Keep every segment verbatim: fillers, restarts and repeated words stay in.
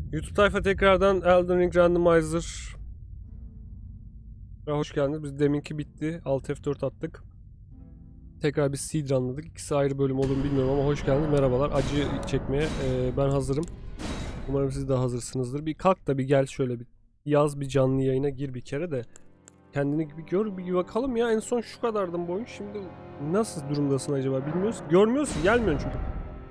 YouTube tayfa tekrardan Elden Ring Randomizer. Hoş geldiniz. Biz deminki bitti. Alt F dört attık. Tekrar bir seed runladık. İkisi ayrı bölüm olur mu bilmiyorum ama hoş geldiniz. Merhabalar. Acı çekmeye ee, ben hazırım. Umarım siz de hazırsınızdır. Bir kalk da bir gel şöyle bir yaz, bir canlı yayına gir bir kere de. Kendini bir gör, bir bakalım ya. En son şu kadardım boyun. Şimdi nasıl durumdasın acaba bilmiyoruz. Görmüyorsun. Gelmiyorsun çünkü.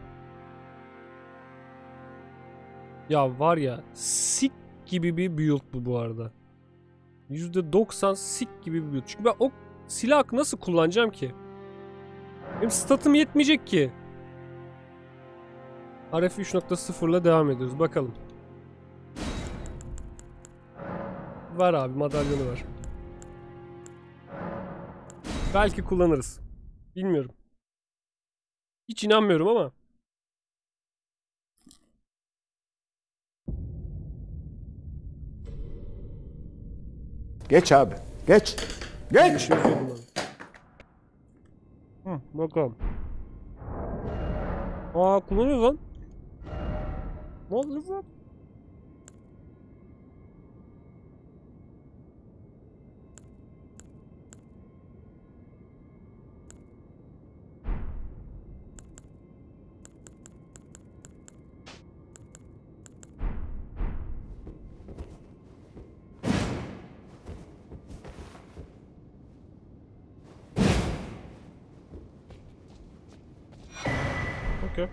Ya var ya, sik gibi bir build bu bu arada. yüzde doksan sik gibi bir build. Çünkü ben o silahı nasıl kullanacağım ki? Benim statım yetmeyecek ki. R F üç nokta sıfır ile devam ediyoruz. Bakalım. Var abi, madalyonu var. Belki kullanırız. Bilmiyorum. Hiç inanmıyorum ama. Geç abi. Geç. Geç. Hı, bakalım. Aa, kullanıyoruz lan. Ne oldu lan? Okay.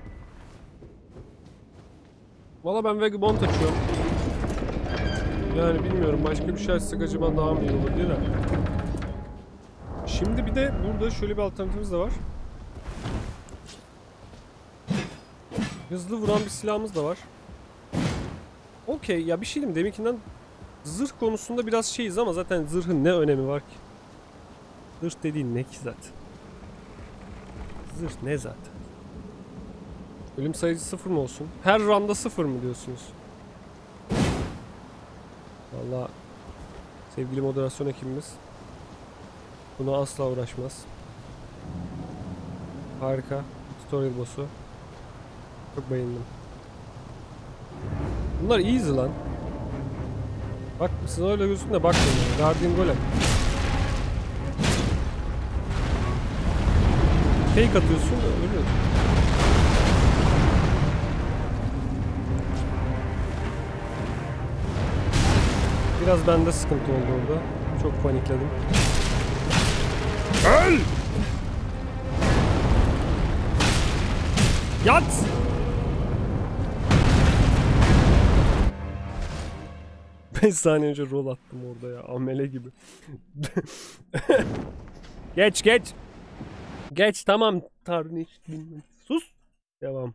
Valla ben Vagabond açıyorum. Yani bilmiyorum, başka bir şey açsak acaba daha mı iyi olur diye de. Şimdi bir de burada şöyle bir alternatifimiz de var. Hızlı vuran bir silahımız da var. Okey ya, bir şey diyeyim, deminkinden zırh konusunda biraz şeyiz ama zaten zırhın ne önemi var ki? Zırh dediğin ne ki zaten? Zırh ne zaten? Ölüm sayıcı sıfır mı olsun? Her randa sıfır mı diyorsunuz? Vallahi sevgili moderasyon ekibimiz buna asla uğraşmaz. Harika. Tutorial boss'u. Çok beğendim. Bunlar easy lan. Bak siz öyle gözükün de bakmayın. Guardian Golem. Fake atıyorsun da ölüyorsun. Biraz bende sıkıntı oldu orada. Çok panikledim. Öl! Yat! beş saniye önce roll attım orada ya. Amele gibi. Geç geç. Geç tamam. Tanrı hiç bilmem. Sus. Devam.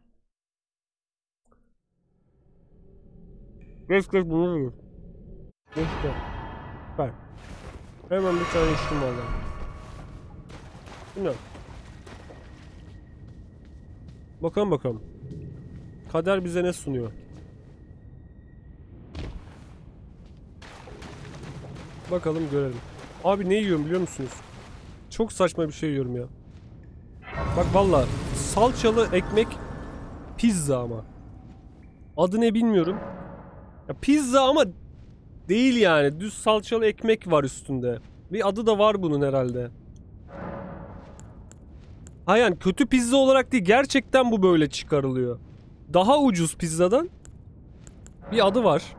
Geç geç bunu yiyor. Geç geç. Bak. Hemen bir tane içtim valla. Bilmiyorum. Bakalım bakalım. Kader bize ne sunuyor? Bakalım görelim. Abi ne yiyorum biliyor musunuz? Çok saçma bir şey yiyorum ya. Bak valla salçalı ekmek pizza ama. Adı ne bilmiyorum. Ya pizza ama değil yani. Düz salçalı ekmek var üstünde. Bir adı da var bunun herhalde. Ha yani kötü pizza olarak değil. Gerçekten bu böyle çıkarılıyor. Daha ucuz pizzadan bir adı var.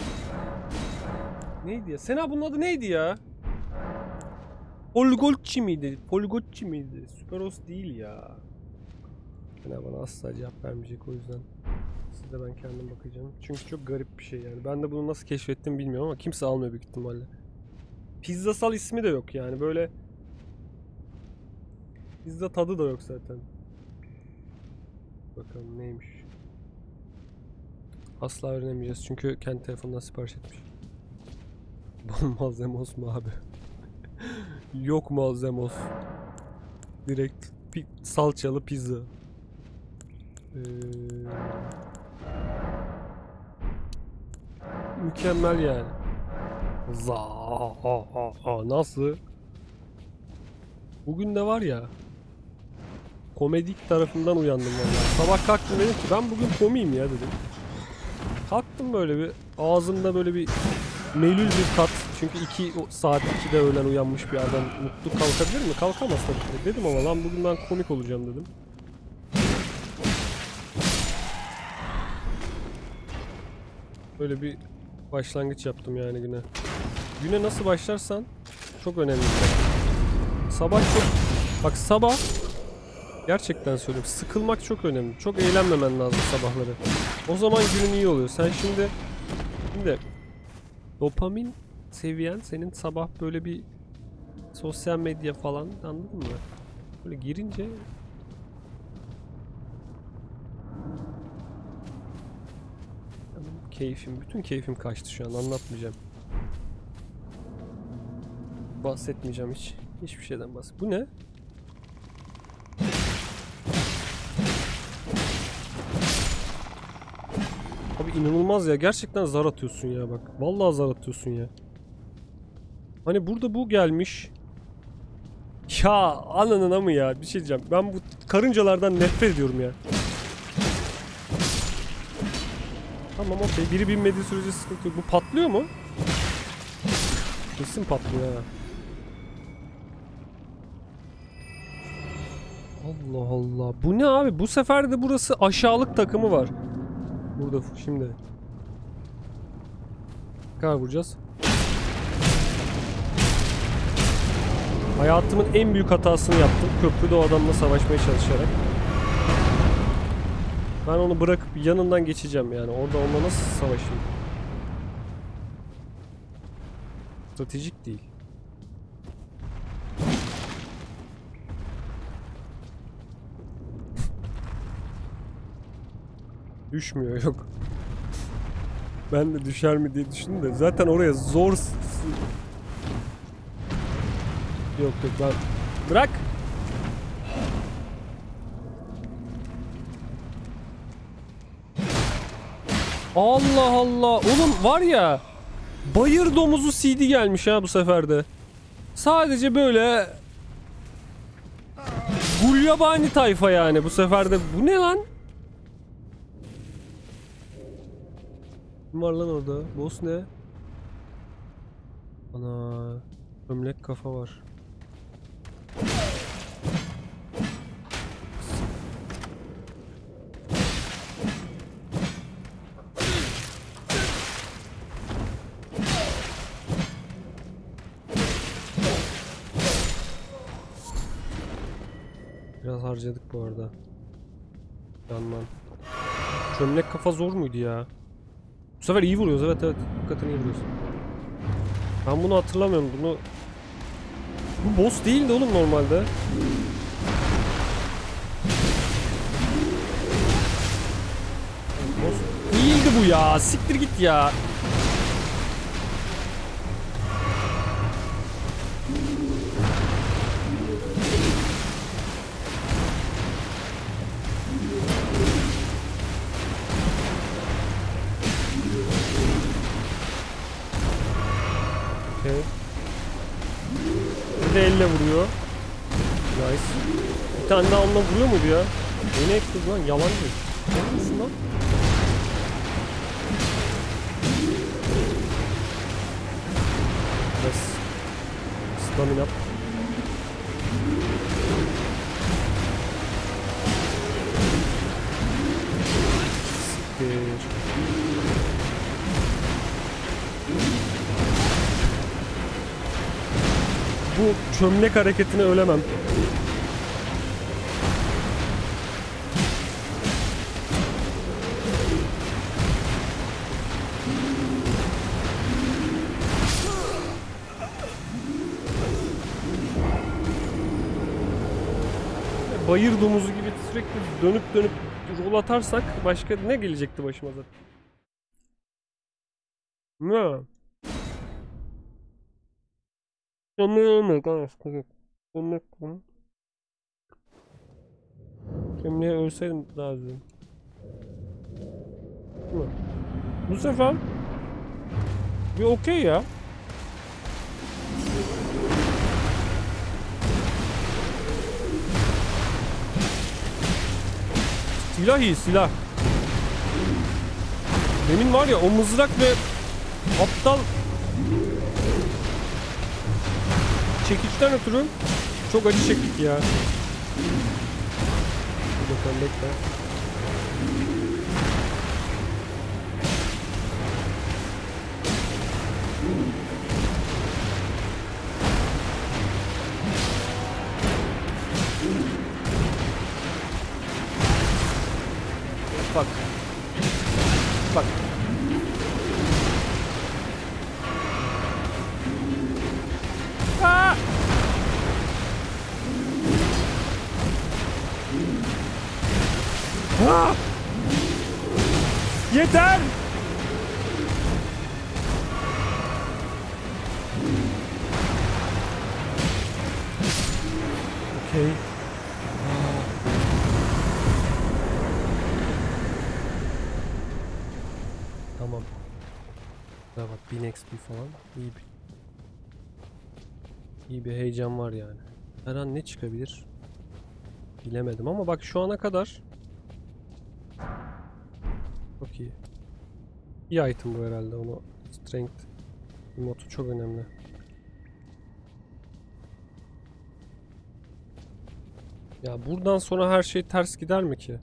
Neydi ya? Sena bunun adı neydi ya? Polgotçi miydi? Polgotçi miydi? Süperos değil ya. Sena bana asla cevap vermeyecek o yüzden. Siz de ben kendim bakacağım. Çünkü çok garip bir şey yani. Ben de bunu nasıl keşfettim bilmiyorum ama kimse almıyor büyük ihtimalle. Pizzasal ismi de yok yani. Böyle pizza tadı da yok zaten. Bakalım neymiş. Asla öğrenemeyeceğiz çünkü kendi telefonundan sipariş etmiş. Malzemos mu abi? Yok malzemos. Direkt pi salçalı pizza. Ee... Mükemmel yani. Za nasıl? Bugün de var ya. Komedik tarafından uyandım vallahi. Sabah kalktım dedim ki ben bugün komiyim ya dedim. Kalktım böyle bir ağzımda böyle bir melül bir tat. Çünkü iki saat ikide öğlen uyanmış bir adam mutlu kalkabilir mi? Kalkamaz tabii ki. Dedim ama lan bugün ben komik olacağım dedim. Böyle bir başlangıç yaptım yani güne. Güne nasıl başlarsan çok önemli. Sabah çok... Bak sabah... Gerçekten söylüyorum. Sıkılmak çok önemli. Çok eğlenmemen lazım sabahları. O zaman günün iyi oluyor. Sen şimdi... Şimdi... Dopamin seviyen senin sabah böyle bir... Sosyal medya falan, anladın mı? Böyle girince... Keyfim, bütün keyfim kaçtı şu an, anlatmayacağım. Bahsetmeyeceğim hiç. Hiçbir şeyden bahset. Bu ne? Abi inanılmaz ya. Gerçekten zar atıyorsun ya bak. Vallahi zar atıyorsun ya. Hani burada bu gelmiş. Ya ananına mı ya? Bir şey diyeceğim. Ben bu karıncalardan nefret ediyorum ya. Tamam okey. Biri binmediği sürece sıkıntı yok. Bu patlıyor mu? Kesin patlıyor ha. Allah Allah. Bu ne abi? Bu sefer de burası aşağılık takımı var. Burada şimdi. Ne kadar vuracağız? Hayatımın en büyük hatasını yaptım. Köprüde o adamla savaşmaya çalışarak. Ben onu bırakıp yanından geçeceğim yani. Orada onunla nasıl savaşayım? Stratejik değil. Düşmüyor, yok. Ben de düşer mi diye düşündüm de zaten oraya zor... Yok yok ben... Bırak! Allah Allah! Oğlum var ya... Bayır domuzu C D gelmiş ha bu seferde. Sadece böyle... Gulyabani tayfa yani bu seferde. Bu ne lan? Kim var lan orada? Boss ne? Ana, gömlek kafa var. Biraz harcadık bu arada. Yanman. Çömlek kafa zor muydu ya? Bu sefer iyi vuruyoruz, evet evet. Hakikaten iyi vuruyoruz. Ben bunu hatırlamıyorum. Bunu... Bu boss değildi oğlum normalde. Boss değildi bu ya. Siktir git ya. Bir de elle vuruyor. Nice. Bir tane daha onunla vuruyor muydu ya? Beni ekledi lan, yalancı. Ne yapıyorsun lan? Biraz stamina. Siktir. Bu çömlek hareketine ölemem. Bayır domuzu gibi sürekli dönüp dönüp rol atarsak başka ne gelecekti başıma zaten? Ne? Çömleği ölmek ha, sıkıntı. Çömlek bunu. Çömleği ölseydim daha güzel. Bu sefer bir okey ya. Silah iyi, silah. Demin var ya o mızrak ve aptal çekiçten ötürü çok acı çektik ya. Bir bakalım, bekle. Bak. Bak. Aa! Aa! Yeter! Okey. Tamam. Daha bak bin X P falan iyi bir iyi bir heyecan var yani. Her an ne çıkabilir? Bilemedim ama bak şu ana kadar çok iyi. İyi item bu herhalde, onu strength modu çok önemli. Ya buradan sonra her şey ters gider mi ki?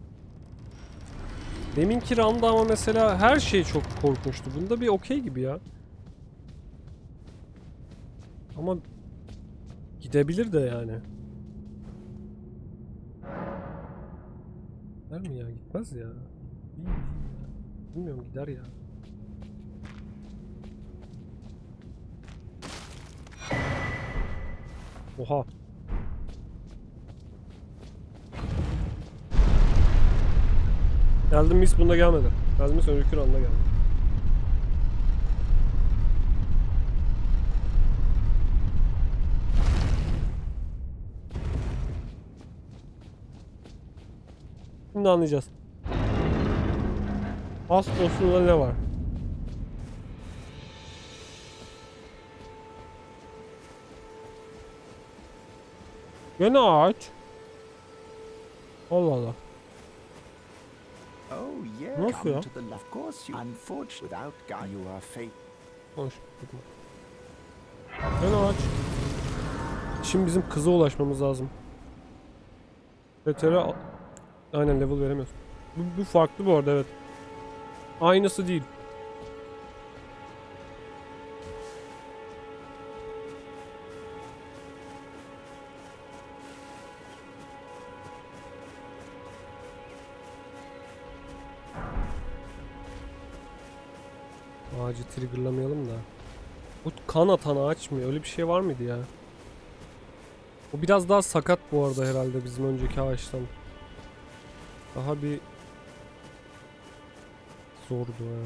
Deminki roundda ama mesela her şey çok korkunçtu. Bunda bir okey gibi ya. Ama gidebilir de yani. Gider mi ya? Gitmez ya. Bilmiyorum, gider ya. Oha. Geldim mis, bunda gelmedi. Geldim mis önceki roundda geldi. Şimdi anlayacağız. As boss'unda ne var? Gene ağaç. Allah Allah. Oh yeah. Nasıl ya? Come to the of course you unfortunate without God you are fate. Hoş. Gene ağaç. Şimdi bizim kıza ulaşmamız lazım. Vetere aynen level veremiyoruz. Bu, bu farklı bu arada, evet. Aynısı değil. Ağacı triggerlamayalım da. Bu kan atan ağaç mı? Öyle bir şey var mıydı ya? O biraz daha sakat bu arada herhalde bizim önceki ağaçtan. Daha bir zordu, evet.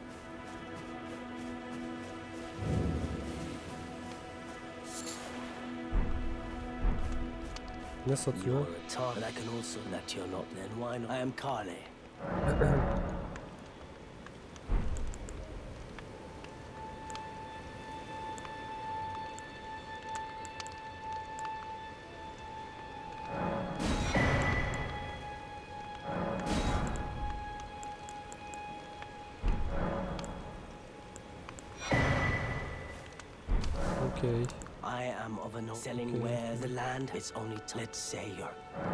Ne satıyor? Okay. I am of a no selling Okay. where the land is only t let's say you're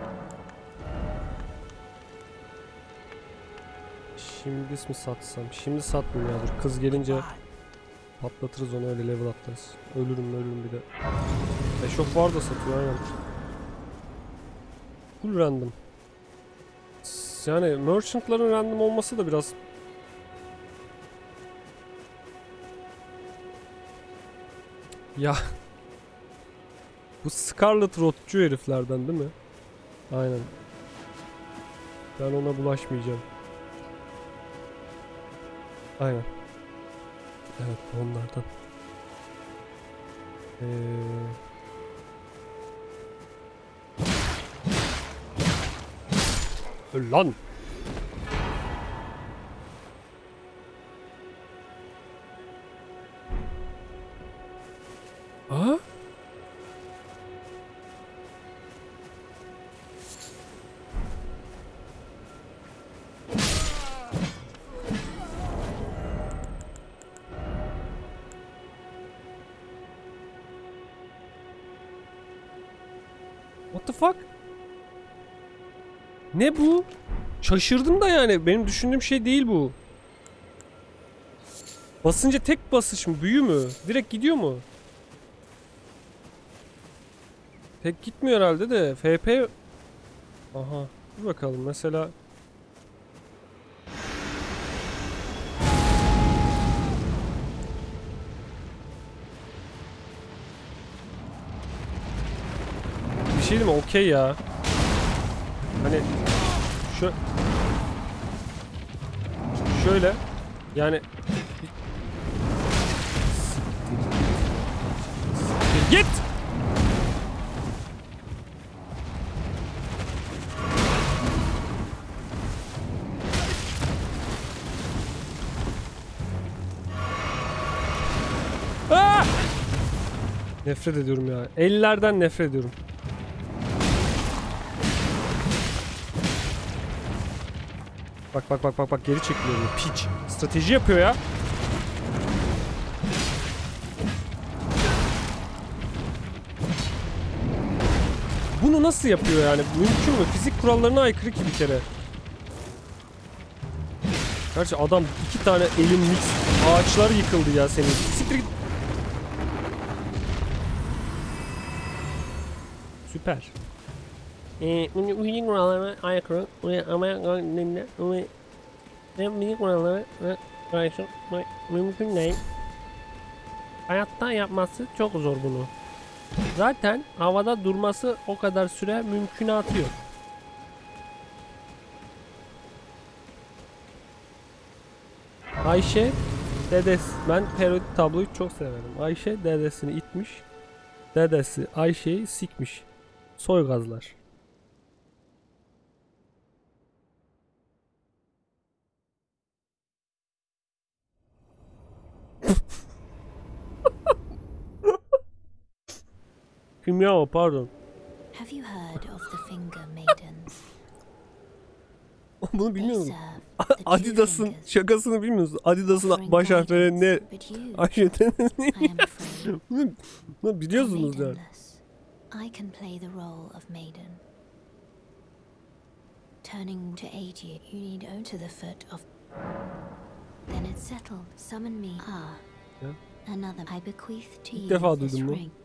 Şimdi mi satsam? Şimdi satmayayım ya, dur. Kız gelince patlatırız onu, öyle level atlarız. Ölürüm ölürüm bir de. Eşof var da satıyor aynen. Full random. Yani merchantların random olması da biraz ya bu Scarlet Rot'cu heriflerden değil mi? Aynen. Ben ona bulaşmayacağım. Aynen. Evet, onlardan. Ee... Öl lan. Aa? What the fuck? Ne bu? Şaşırdım da yani. Benim düşündüğüm şey değil bu. Basınca tek basış mı? Büyü mü? Direkt gidiyor mu? Tek gitmiyor herhalde de. F P... Aha. Dur bakalım mesela... Bir şey değil mi? Okey ya. Hani... Şu... Şöyle... Yani... Git! Ah! Nefret ediyorum ya. Ellerden nefret ediyorum. Bak bak bak bak bak geri çekiliyor. Piç. Strateji yapıyor ya. Bunu nasıl yapıyor yani? Mümkün mü? Fizik kurallarına aykırı ki bir kere. Gerçi adam iki tane elin mix. Ağaçlar yıkıldı ya senin. Siktir git. Süper. Eee fizik kurallarına aykırı ama fizik kurallarına aykırı mümkün değil. Hayatta yapması çok zor bunu. Zaten havada durması o kadar süre mümkünatı yok. Ayşe dedesi, ben periyodik tabloyu çok severim. Ayşe dedesini itmiş. Dedesi Ayşe'yi sikmiş. Soygazlar. Kimya o, pardon. Have you heard of the Finger Maidens? Bunu bilmiyor musun? They serve the two Adidas'ın fingers, şakasını bilmiyor musun? Adidas'ın offering baş harfleri guidance, ne? but you, Ayşe'den I am afraid, bunu, bunu biliyorsunuz are yani. maidenless. I can play the role of maiden. Turning to aid you, you need own to the foot of. Then it's settled. Summon me. Ah, Ya. another. I bequeath to İlk you defa this duydum bu. ring.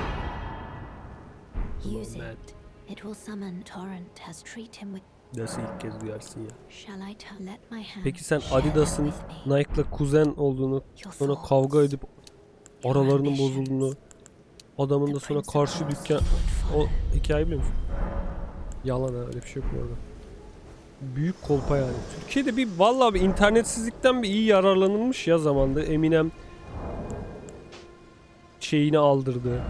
Use Aman it. It will summon Torrent. Has treat him with. Nasıl ilk kez duyarsın ya? Shall I tell? Let my hand. Peki sen share them Adidas'ın with me. Nike'la kuzen olduğunu, Your sonra thoughts, kavga edip your aralarının ambitions. bozulduğunu, adamın The da sonra Prince of karşı Lost dükkan... would O follow. hikayeyi biliyor musun? Yalan ha, öyle bir şey yok orada. Büyük kolpa yani. Türkiye'de bir vallahi bir internetsizlikten bir iyi yararlanılmış ya zamanda. Eminem şeyini aldırdı.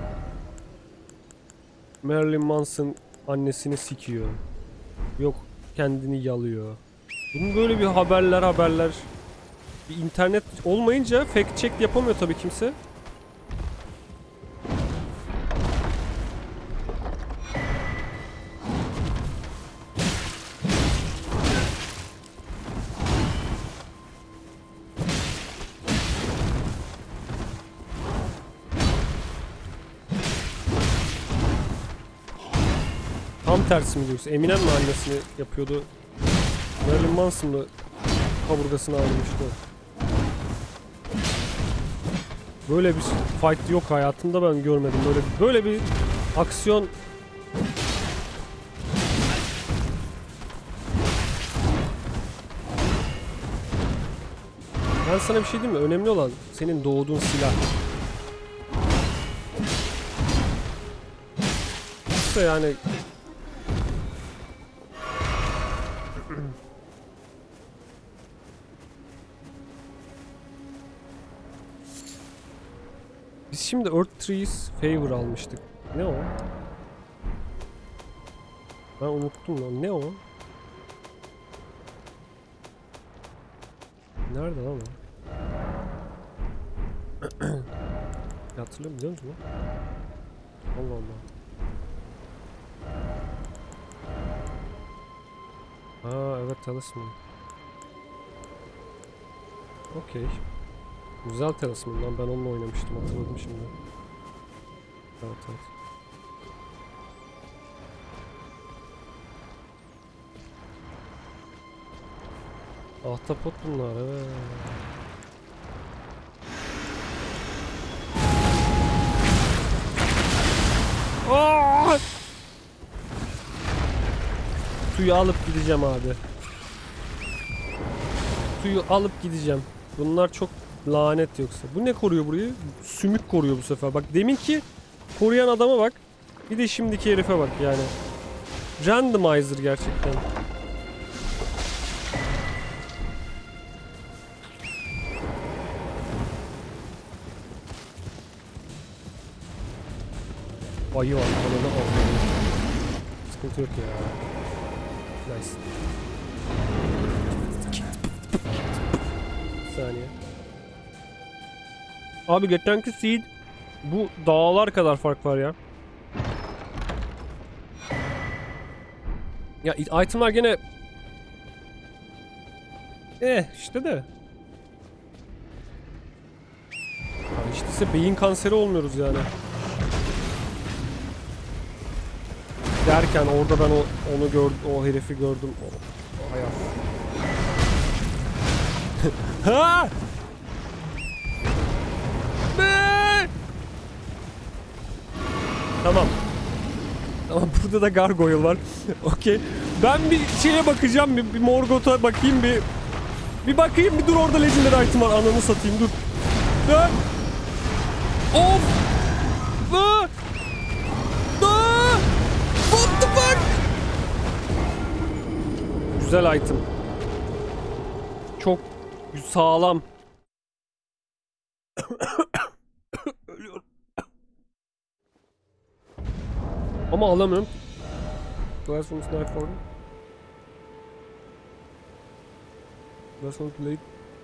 Marilyn Manson annesini sikiyor. Yok kendini yalıyor. Bunun böyle bir haberler haberler. Bir internet olmayınca fact check yapamıyor tabii kimse. Tam tersi mi diyorsun? Eminem mi annesini yapıyordu? Marilyn Manson mı kaburgasını ağrımıştı? Böyle bir fight yok hayatımda, ben görmedim. Böyle böyle bir aksiyon. Ben sana bir şey diyeyim mi? Önemli olan senin doğduğun silah. İşte yani biz şimdi Earth Trees Favor almıştık. Ne o? Ben unuttum lan. Ne o? Nerede lan o? Hatırlıyor musun? Allah Allah. Aa evet, talisman. Okey. Güzel talisman lan, ben onunla oynamıştım, hatırladım şimdi. Evet evet. Ahtapot bunlar, evet. Aa! Suyu alıp gideceğim abi. Suyu alıp gideceğim. Bunlar çok lanet yoksa. Bu ne koruyor burayı? Sümük koruyor bu sefer. Bak deminki koruyan adama bak. Bir de şimdiki herife bak yani. Randomizer gerçekten. Ayı var. Ananı avradım. Sıkıntı yok ya. Nice. Bir saniye. Abi geçenki seed bu dağlar kadar fark var ya. Ya itemler gene Eh işte de. Ya işte ise beyin kanseri olmuyoruz yani. Derken orada ben o onu gördüm, o herifi gördüm. O, o hayat. Ha! Be! Tamam. Tamam burada da gargoyle var. Okey. Ben bir şeye bakacağım, bir, bir Morgoth'a bakayım bir. Bir bakayım, bir dur orada legendary item var. Ananı satayım, dur. Dur. Of! Dur! Dur! What the fuck? Güzel item. Çok sağlam. Ölüyorum. Ama alamıyorum. Blasphemous Knife for him. Blasphemous Blade.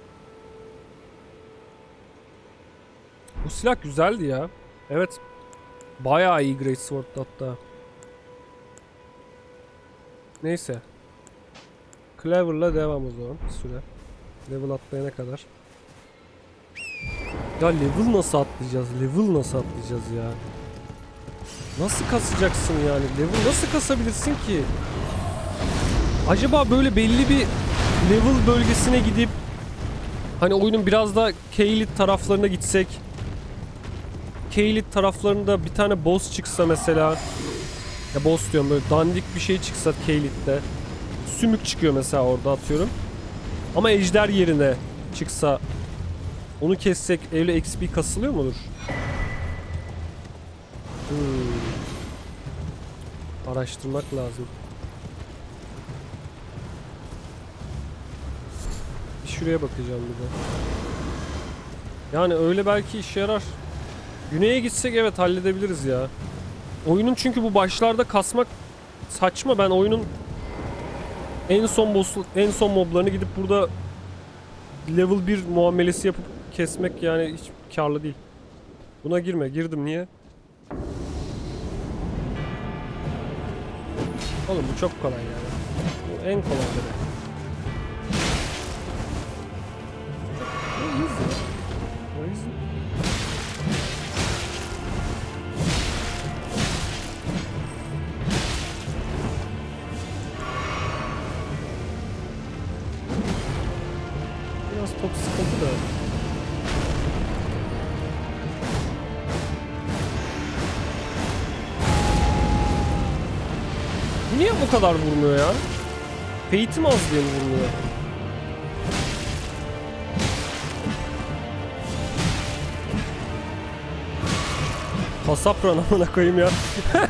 Bu silah güzeldi ya. Evet. Bayağı iyi Great Sword hatta. Neyse. Clever'la devam o zaman bir süre. Level atlayana kadar. Ya level nasıl atlayacağız? Level nasıl atlayacağız ya? Nasıl kasacaksın yani? Level nasıl kasabilirsin ki? Acaba böyle belli bir level bölgesine gidip hani oyunun biraz da Caelid taraflarına gitsek, Caelid taraflarında bir tane boss çıksa mesela, ya boss diyorum, böyle dandik bir şey çıksa Caelid'de, sümük çıkıyor mesela orada atıyorum, ama ejder yerine çıksa onu kessek öyle X P kasılıyor mudur? Hmm. Araştırmak lazım. Bir şuraya bakacağım bir de. Yani öyle belki işe yarar. Güney'e gitsek evet halledebiliriz ya. Oyunun çünkü bu başlarda kasmak saçma. Ben oyunun en son boss, en son moblarını gidip burada level bir muamelesi yapıp kesmek yani hiç karlı değil. Buna girme. Girdim niye? Oğlum bu çok kolay yani. Bu en kolayları. Bu easy. Bu easy. Biraz top sıkıntı da. Niye bu kadar vurmuyor ya? Fate'im az diye mi vurmuyor? Kasapran amına koyayım ya.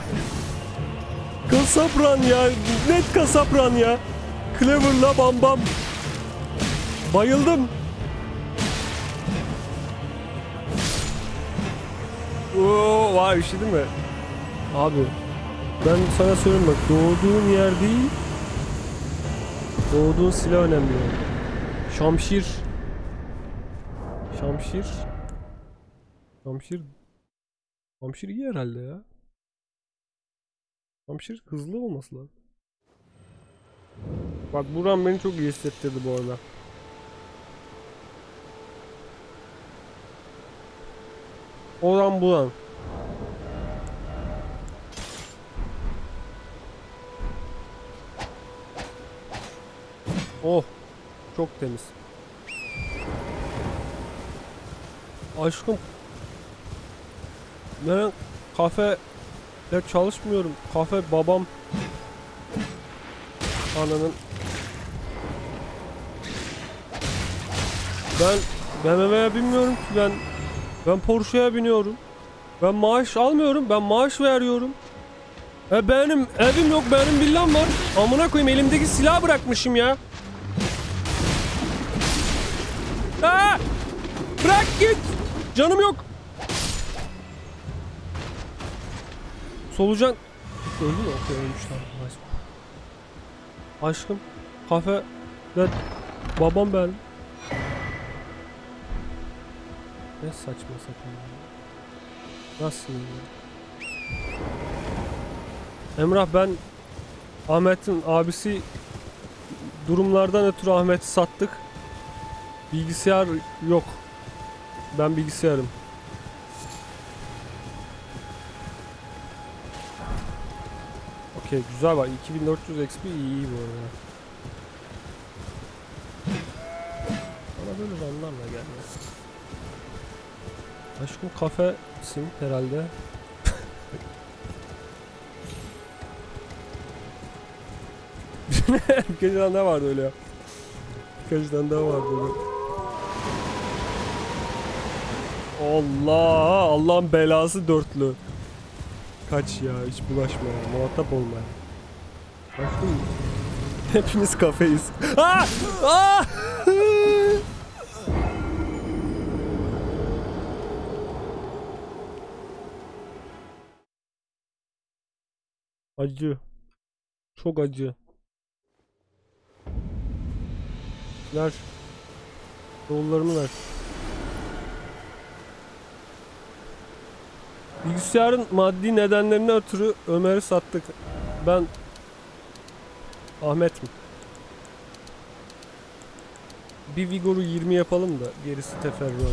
Kasapran ya. Net kasapran ya. Clever'la bam bam. Bayıldım. Oo, var bir şey değil mi? Abi ben sana söyleyeyim bak, doğduğun yer değil, doğduğun silah önemli. Şamşir. Şamşir. Şamşir. Şamşir iyi herhalde ya. Şamşir hızlı olması lazım. Bak Buran beni çok iyi hissettirdi bu arada. Oran Buran. Oh. Çok temiz. Aşkım. Ben kafede çalışmıyorum. Kafe babam. Ananın. Ben B M W'ye binmiyorum ki ben. Ben Porsche'ye biniyorum. Ben maaş almıyorum. Ben maaş veriyorum. E benim evim yok. Benim villam var. Amına koyayım, elimdeki silahı bırakmışım ya. Aa! Bırak git. Canım yok. Solucan. Öldü mü? Okey, ölmüşler. Aşkım. Kafe. Ben. Babam ben. Ne saçma sapan ya. Nasıl ya? Emrah, ben Ahmet'in abisi durumlardan ötürü Ahmet'i sattık. Bilgisayar yok. Ben bilgisayarım. Okey, güzel var. iki bin dört yüz X P iyi, iyi bu arada. Bana böyle ranlarla gelme. Aşkım kafesin herhalde. Birkaç tane daha vardı öyle ya. Birkaç tane daha vardı öyle. Allah! Allah'ın belası dörtlü. Kaç ya, hiç bulaşma ya. Muhatap olma ya. Aşkım. Hepimiz kafeyiz. Aa! Aa! Acı. Çok acı. Ver. Yollarını ver. Bilgisayarın maddi nedenlerine ötürü Ömer'i sattık. Ben Ahmet'im. Bir Vigor'u yirmi yapalım da gerisi teferruat.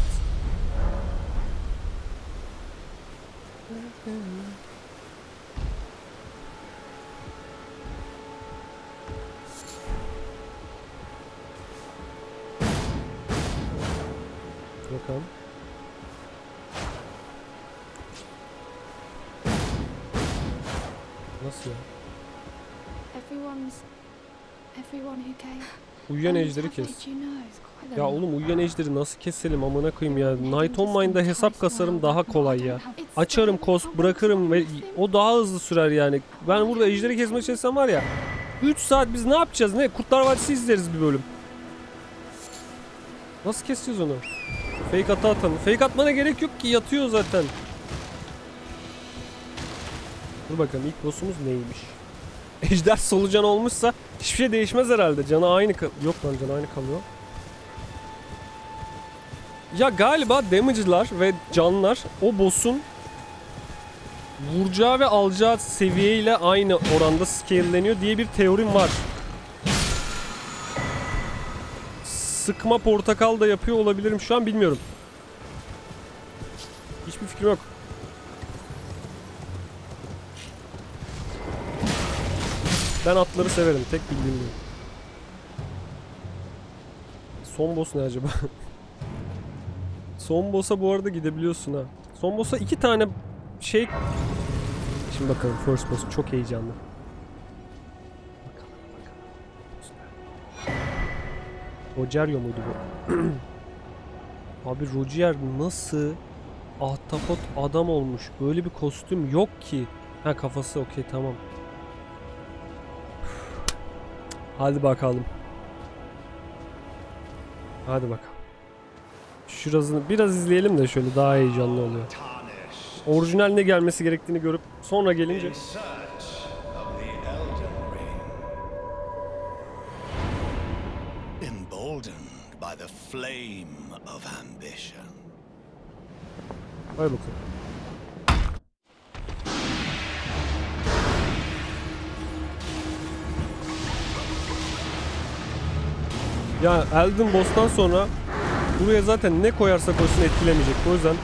Bakalım. Nasıl ya? Uyuyan ejderi kes. Ya oğlum, uyuyan ejderi nasıl keselim amına koyayım ya. Night Online'da hesap kasarım, daha kolay ya. Açarım kos, bırakırım ve o daha hızlı sürer yani. Ben burada ejderi kesmek çalışsam var ya, üç saat biz ne yapacağız? Ne? Kurtlar Vadisi izleriz bir bölüm. Nasıl keseceğiz onu? Fake ata atalım. Fake atmana gerek yok ki, yatıyor zaten. Dur bakalım, ilk boss'umuz neymiş? Ejder solucan olmuşsa hiçbir şey değişmez herhalde. Canı aynı kal... Yok lan, canı aynı kalıyor. Ya galiba damage'lar ve canlar o boss'un vuracağı ve alacağı seviyeyle aynı oranda scale'leniyor diye bir teorim var. Sıkma portakal da yapıyor olabilirim şu an, bilmiyorum. Hiçbir fikrim yok. Ben atları severim, tek bildiğim bu. Son boss ne acaba? Son boss'a bu arada gidebiliyorsun ha. Son boss'a iki tane şey... Şimdi bakalım, first boss çok heyecanlı. Bakalım, bakalım. Rogerio muydu bu? Abi Roger nasıl ahtapot adam olmuş? Böyle bir kostüm yok ki. Ha, kafası okey, tamam. Hadi bakalım. Hadi bakalım. Şurasını biraz izleyelim de şöyle daha heyecanlı oluyor. Orijinal ne gelmesi gerektiğini görüp sonra gelince. Emboldened by the flame of ambition. Hadi bakalım. Ya Elden Boss'tan sonra buraya zaten ne koyarsa koysun etkilemeyecek. O yüzden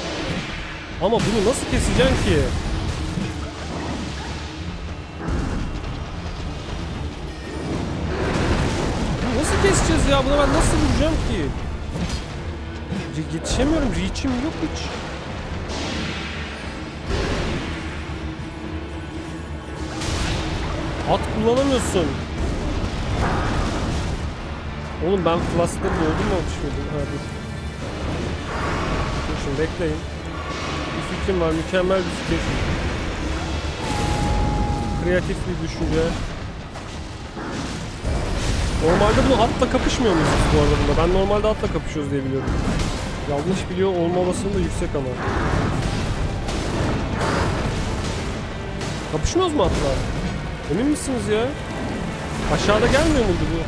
ama bunu nasıl keseceksin ki? keseceğiz ya? Buna ben nasıl vuracağım ki? Yetişemiyorum. Reach'im yok hiç. At kullanamıyorsun. Oğlum ben Flask'ları doldurmamış mıydım? Ha dur. Dur şimdi bekleyin. Bir fikrim var. Mükemmel bir fikir. Kreatif bir düşünce. Normalde bunu atla kapışmıyor muyuz bu arada bunda? Ben normalde atla kapışıyoruz diye biliyorum. Yanlış biliyor olma olasılığı da yüksek ama. Kapışmıyoruz mu atla? Emin misiniz ya? Aşağıda gelmiyor muydu bu?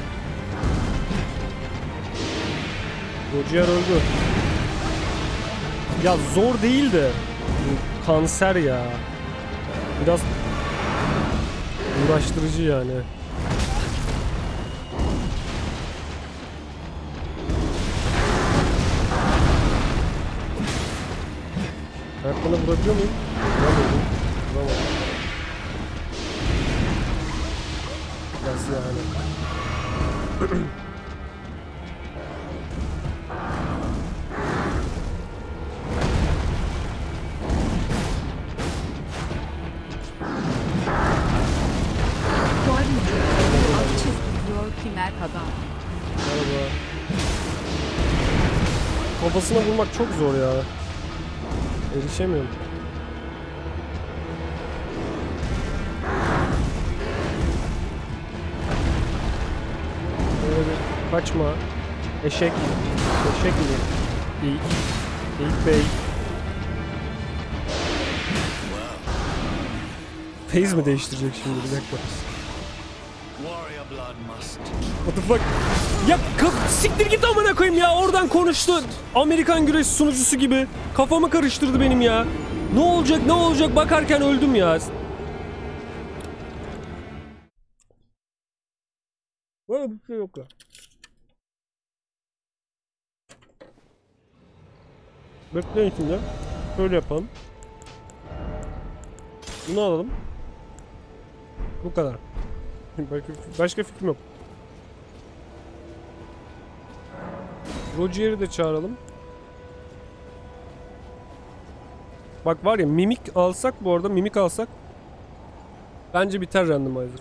Roger öldü. Ya zor değil de kanser ya. Biraz uğraştırıcı yani. Ayaklarına vurabiliyor muyum? Vuramadım. Vuramadım. Nasıl yani? Merhaba. Merhaba. Kafasına vurmak çok zor ya. Erişemiyorum. Böyle bir kaçma. Eşek. Eşek mi? İlk. İlk bey. Phase mi değiştirecek şimdi? Bir dakika. Warrior blood must. What the fuck? Ya siktir git amına koyayım ya. Oradan konuştu. Amerikan güreş sunucusu gibi. Kafamı karıştırdı benim ya. Ne olacak ne olacak bakarken öldüm ya. Böyle bir şey yok ya. Bekleyin şimdi. Şöyle yapalım. Bunu alalım. Bu kadar. Başka, başka fikrim yok. Roger'i de çağıralım. Bak var ya mimik alsak bu arada mimik alsak bence biter randomizer.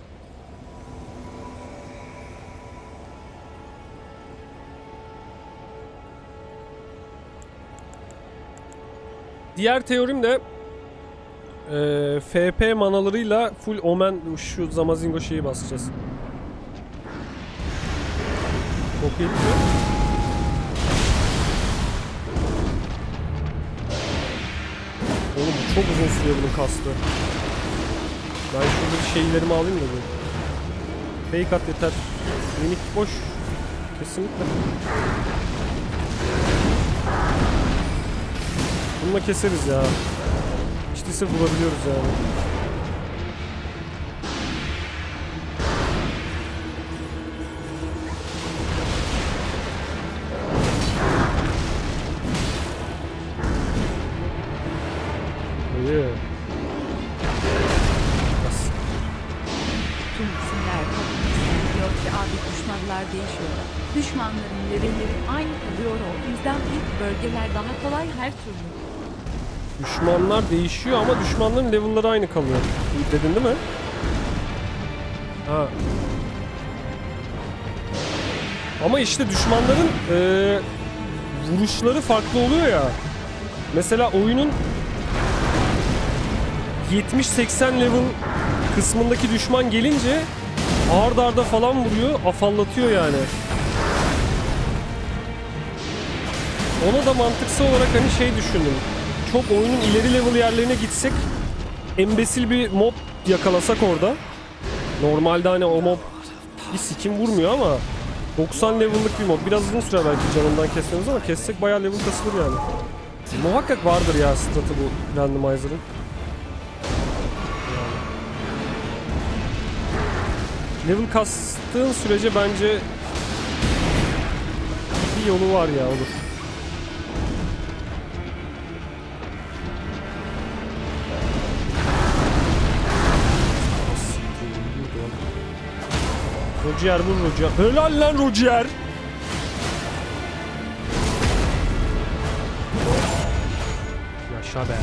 Diğer teorim de e, F P manalarıyla full Omen şu Zamazingo şeyi basacağız. Çok iyi. Oğlum bu çok uzun sürüyor bunun kastı. Ben şurada şeylerimi alayım da bu. Fake at yeter. Minik boş. Kesinlikle. Bununla keseriz ya. İşte ise bulabiliyoruz yani. İyi. Bas. Tüm isimler kapatılsın diyor ki abi düşmanlar değişiyor. Düşmanların levelleri aynı kalıyor, o yüzden ilk bölgeler daha kolay her türlü. Düşmanlar değişiyor ama düşmanların level'ları aynı kalıyor. Dedin değil mi? Ha. Ama işte düşmanların ee, vuruşları farklı oluyor ya. Mesela oyunun yetmiş seksen level kısmındaki düşman gelince ard arda falan vuruyor, afallatıyor yani. Ona da mantıksal olarak hani şey düşündüm. Çok oyunun ileri level yerlerine gitsek, embesil bir mob yakalasak orada. Normalde hani o mob bir sikim vurmuyor ama doksan level'lık bir mob. Biraz uzun süre belki canından kesmemiz ama kessek bayağı level kasılır yani. Muhakkak vardır ya statı bu randomizer'ın. Level kastığın sürece bence bir yolu var ya, olur. Roger vur Roger. Helal lan Roger. Yaşa be.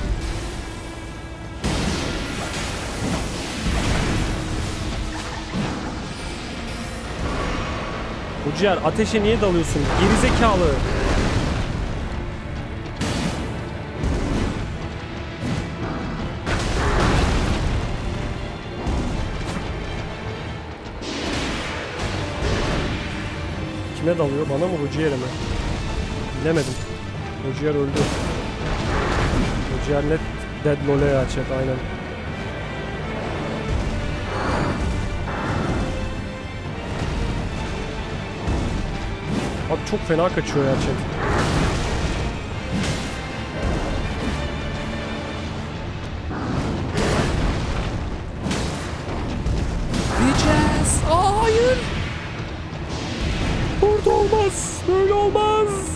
Roger ateşe niye dalıyorsun? Gerizekalı. Kime dalıyor? Bana mı Roger'e mi? Bilemedim. Roger öldü. Roger net dead lole ya chat aynen. Abi çok fena kaçıyor ya chat. Bitches! Aa, hayır! Burada olmaz! Böyle olmaz!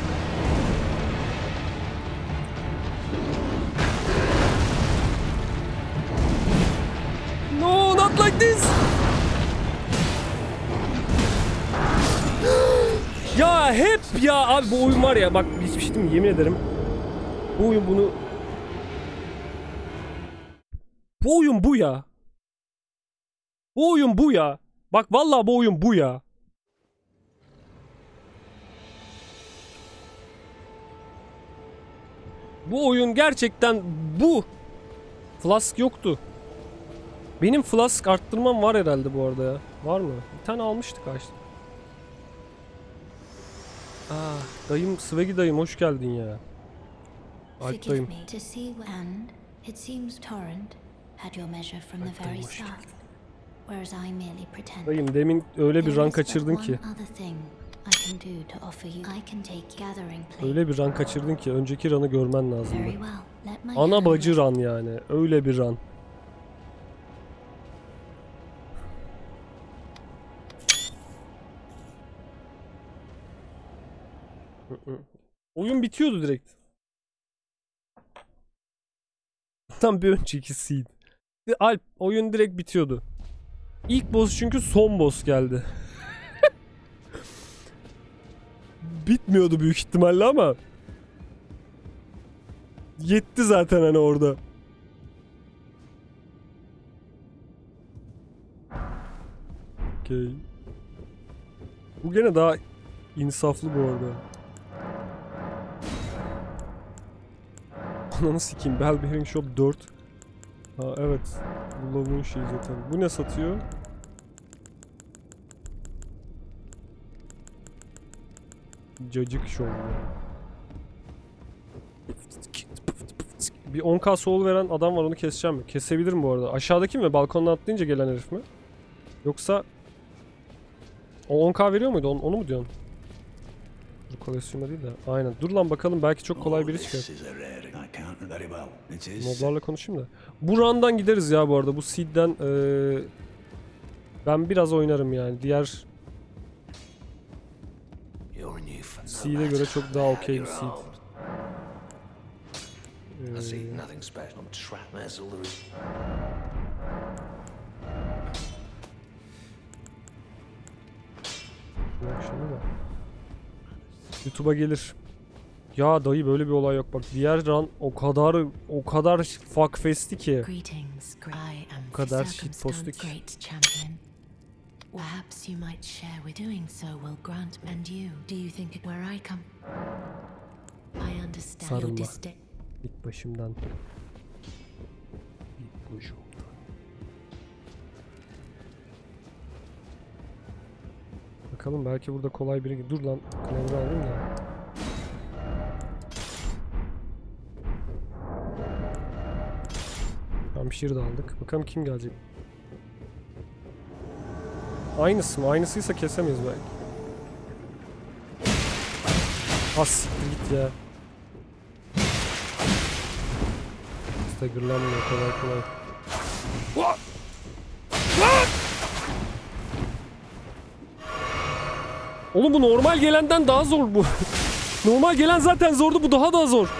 No, not like this! Ya hep ya abi bu oyun var ya bak hiçbir şey değil mi yemin ederim. Bu oyun bunu... Bu oyun bu ya. Bu oyun bu ya. Bak vallahi bu oyun bu ya. Bu oyun gerçekten bu. Flask yoktu. Benim flask arttırmam var herhalde bu arada ya. Var mı? Bir tane almıştık açtı. Ah, dayım, Svegi dayım hoş geldin ya. Alp dayım. To see and it seems Torrent had your measure from the very start, whereas I merely pretend. Dayım demin öyle bir rank kaçırdın ki. Öyle bir rank kaçırdın ki önceki ranı görmen lazımdı. Ana bacı ran yani. Öyle bir ran. Oyun bitiyordu direkt. Tam bir önceki seed. Alp oyun direkt bitiyordu. İlk boss çünkü son boss geldi. Bitmiyordu büyük ihtimalle ama yetti zaten hani orada. Okay. Bu gene daha insaflı bu arada. Ananı sikeyim. Bell Bearing Shop dört. Ha evet. Bu lavuğun şeyi zaten. Bu ne satıyor? Cacık Shop. Bir on K soul veren adam var, onu keseceğim mi? Kesebilirim bu arada. Aşağıdaki mi? Balkondan atlayınca gelen herif mi? Yoksa o on K veriyor muydu? Onu, onu mu diyorsun? Dur koleksiyona değil de. Aynen. Dur lan bakalım belki çok kolay biri çıkar. Moblarla konuşayım da. Bu run'dan gideriz ya bu arada. Bu seed'den ee, ben biraz oynarım yani. Diğer seed'e göre çok daha okey bir seed. Ee, YouTube'a gelir. Ya dayı böyle bir olay yok bak. Diğer run o kadar o kadar fuckfest'i ki. O kadar shitpost'u ki. Perhaps you might share with doing so will grant and you. Do you think where I come? I understand your Sarılma. disdain. Git başımdan. Git başımdan. Bakalım belki burada kolay biri... Dur lan. Clever'ı alayım da. Tamam bir şey de aldık. Bakalım kim gelecek. Aynısı mı? Aynısıysa kesemeyiz belki. Az siktir git ya. Staggerlanmıyor kolay kolay. What? What? Oğlum bu normal gelenden daha zor bu. Normal gelen zaten zordu, bu daha da zor.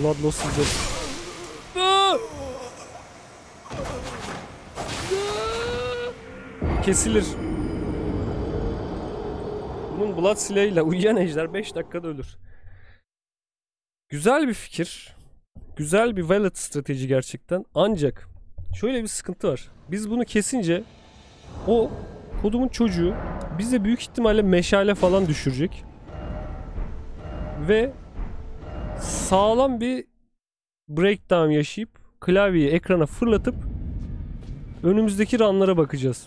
Blood loss yiyeceğiz. Kesilir. Bunun Blood silahıyla uyuyan ejder beş dakikada ölür. Güzel bir fikir. Güzel bir valid strateji gerçekten. Ancak şöyle bir sıkıntı var. Biz bunu kesince o kodumun çocuğu bize büyük ihtimalle meşale falan düşürecek. Ve sağlam bir breakdown yaşayıp klavyeyi ekrana fırlatıp önümüzdeki runlara bakacağız.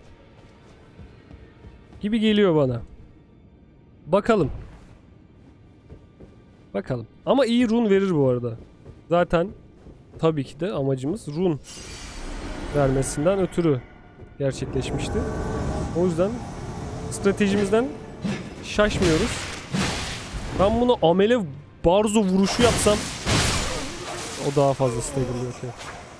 Gibi geliyor bana. Bakalım. Bakalım. Ama iyi run verir bu arada. Zaten tabii ki de amacımız run vermesinden ötürü gerçekleşmişti. O yüzden stratejimizden şaşmıyoruz. Ben bunu amele barzo vuruşu yapsam o daha fazla stable yok ya.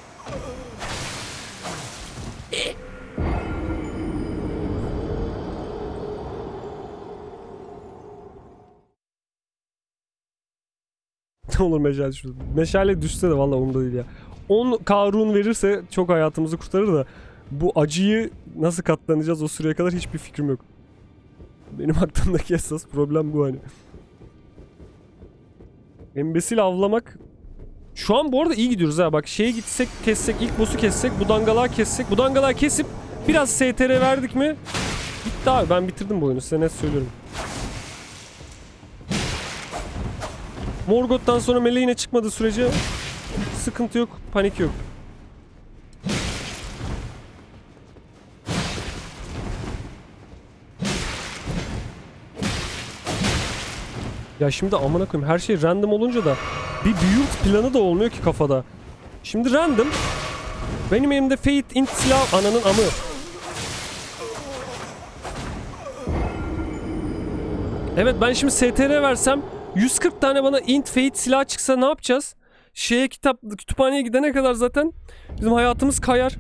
Ne olur meşale düştü. Meşale düşse de vallahi umurumda değil ya. on K verirse çok hayatımızı kurtarır da bu acıyı nasıl katlanacağız o süreye kadar hiçbir fikrim yok. Benim aklımdaki esas problem bu hani. Embesil avlamak. Şu an bu arada iyi gidiyoruz ha. Bak şeye gitsek kessek, ilk boss'u kessek, bu dangalağı kessek, bu dangalağı kesip biraz S T R verdik mi? Bitti abi, ben bitirdim bu oyunu, size net söylüyorum. Morgoth'tan sonra meleğine çıkmadığı sürece sıkıntı yok, panik yok. Ya şimdi amına koyayım, her şey random olunca da bir build planı da olmuyor ki kafada. Şimdi random. Benim elimde Fate int silah, ananın amı. Evet, ben şimdi S T R versem yüz kırk tane bana int Fate silah çıksa ne yapacağız? Şeye kitap kütüphaneye gidene kadar zaten bizim hayatımız kayar.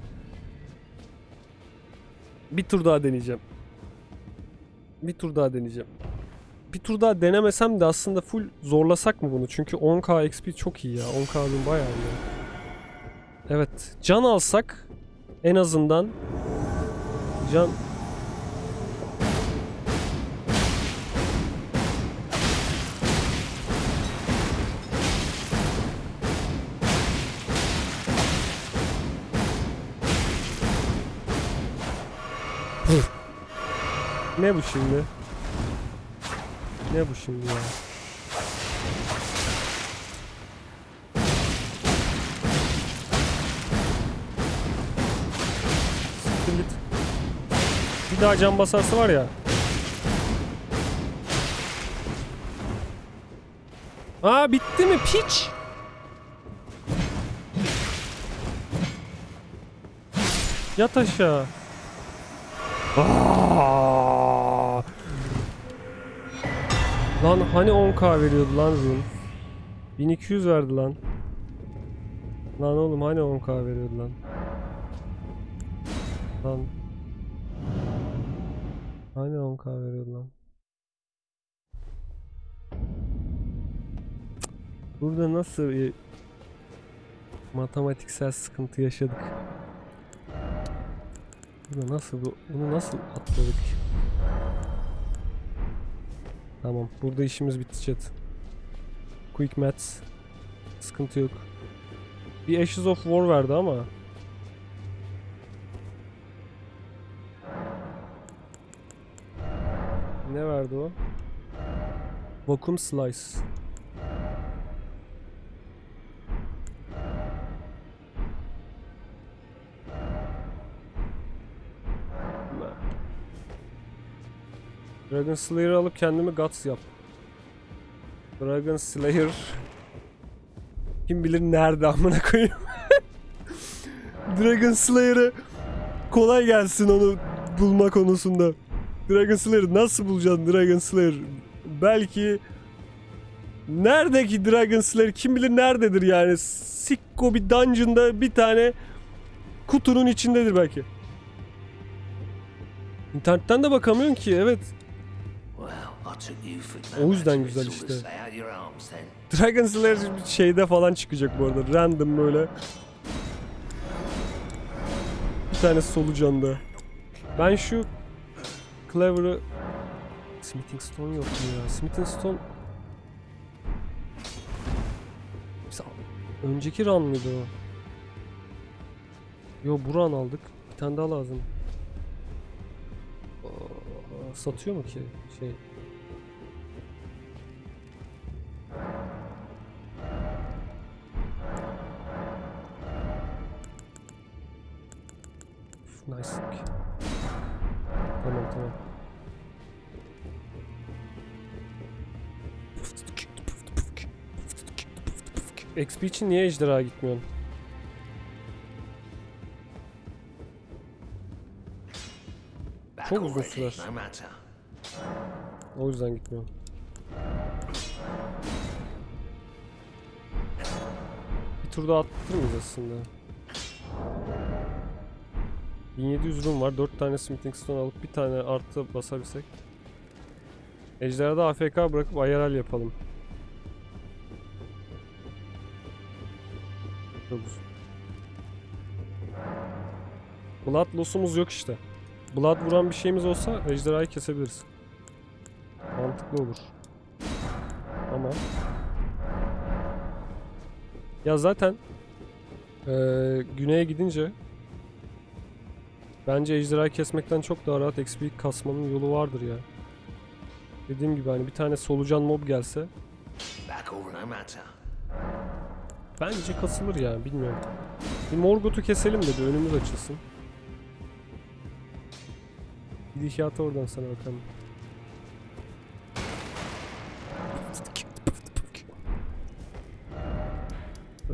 Bir tur daha deneyeceğim. Bir tur daha deneyeceğim. Bir tur daha denemesem de aslında full zorlasak mı bunu? Çünkü on K X P çok iyi ya. on K'nın bayağı iyi. Evet. Can alsak en azından can... Ne bu şimdi? Ne bu şimdi ya? Siktir git. Bir daha can basarsa var ya. Aa, bitti mi piç? Yat aşağı. Aa! Lan hani on K veriyordu lan Rune? bin iki yüz verdi lan. Lan oğlum hani on K veriyordu lan? Lan. Hani on K veriyordu lan? Burada nasıl bir matematiksel sıkıntı yaşadık? Burada nasıl bu, bunu nasıl atladık? Tamam, burada işimiz bitti chat. Quick maths. Sıkıntı yok. Bir Ashes of War verdi ama. Ne verdi o? Vacuum Slice. Dragon Slayer'ı alıp kendimi Guts yap. Dragon Slayer kim bilir nerede amına koyayım. Dragon Slayer'ı kolay gelsin onu bulma konusunda. Dragon Slayer'ı nasıl bulacaksın Dragon Slayer? Belki neredeki Dragon Slayer kim bilir nerededir yani. Sikko bir dungeon'da bir tane kutunun içindedir belki. İnternetten de bakamıyorsun ki, evet. Well, O yüzden güzel işte. Dragon Slayer şeyde falan çıkacak bu arada. Random böyle. Bir tane solucanda. Ben şu Clever'ı... Smithing Stone yok mu ya? Smithing Stone... Önceki run mıydı o? Yo, bu run aldık. Bir tane daha lazım. Aa, satıyor mu ki şey? Nice. Tamam tamam. X P için niye ejderha gitmiyorsun? Çok uzun sürer. O yüzden gitmiyorum. Bir tur daha attırır mıyız aslında? bin yedi yüz rum var. dört tane Smithing Stone alıp bir tane artı basabilsek. Ejderhada A F K bırakıp I R L yapalım. Çok güzel. Blood loss'umuz yok işte. Blood vuran bir şeyimiz olsa ejderhayı kesebiliriz. Mantıklı olur. Ama ya zaten ee, güneye gidince bence ejderhayı kesmekten çok daha rahat X P kasmanın yolu vardır ya. Dediğim gibi hani bir tane solucan mob gelse bence kasılır ya, bilmiyorum. Bir Morgoth'u keselim de bir önümüz açılsın. Gidişatı oradan sana bakalım. Ee,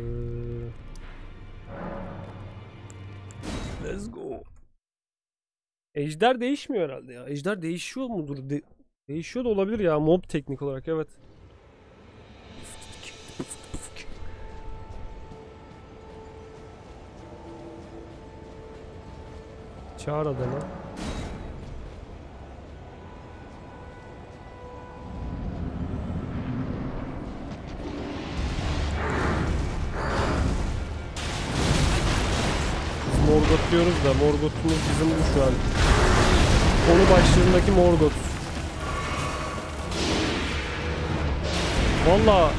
let's go. Ejder değişmiyor herhalde ya. Ejder değişiyor mudur? De değişiyor da olabilir ya, mob teknik olarak, evet. Çağır adamı. Morgoth diyoruz da Morgoth'umuz bizim bu şu an. Konu başlığındaki Morgoth. Valla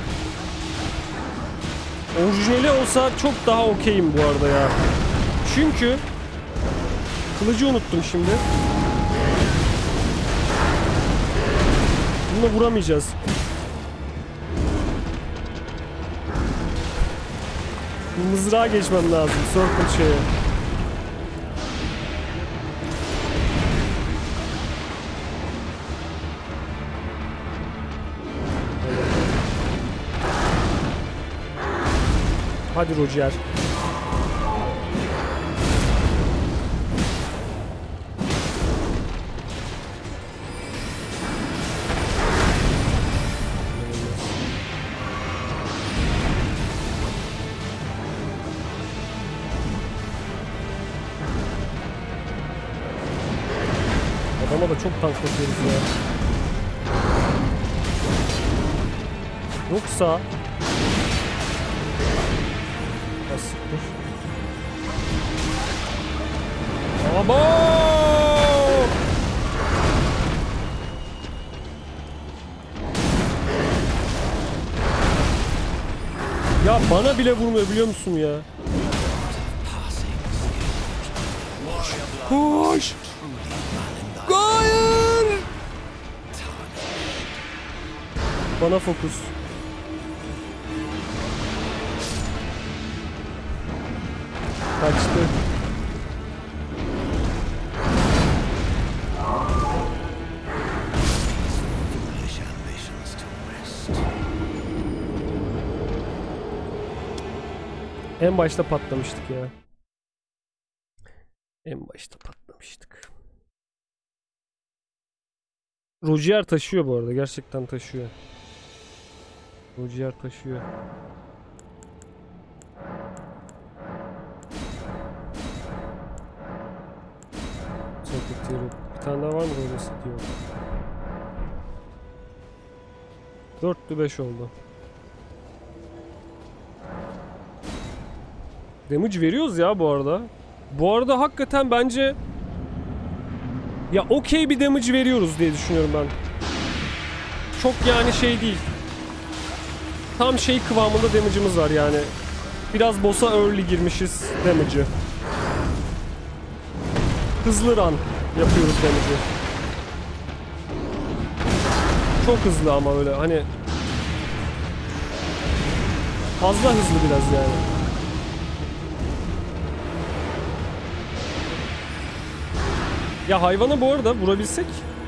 orijinali olsa çok daha okeyim bu arada ya. Çünkü kılıcı unuttum şimdi. Bununla vuramayacağız. Mızrağa geçmem lazım. Circle şeye. Hadi Roger. Adama da çok tank yapıyoruz ya. Yoksa siktir. Abo! Ya bana bile vurmuyor biliyor musun ya? Koş! Hayır! Bana fokus. Kaçtı. En başta patlamıştık ya. En başta patlamıştık. Roger taşıyor bu arada. Gerçekten taşıyor. Roger taşıyor. Bir tane daha var mı böyle diyor. dörtlü beş oldu. Damage veriyoruz ya bu arada. Bu arada hakikaten bence ya okey bir damage veriyoruz diye düşünüyorum ben. Çok yani şey değil. Tam şey kıvamında damage'ımız var yani. Biraz boss'a early girmişiz damage'ı. Hızlı run yapıyoruz damage'ı. Çok hızlı ama öyle hani fazla hızlı biraz yani. Ya hayvana bu arada vurabilsek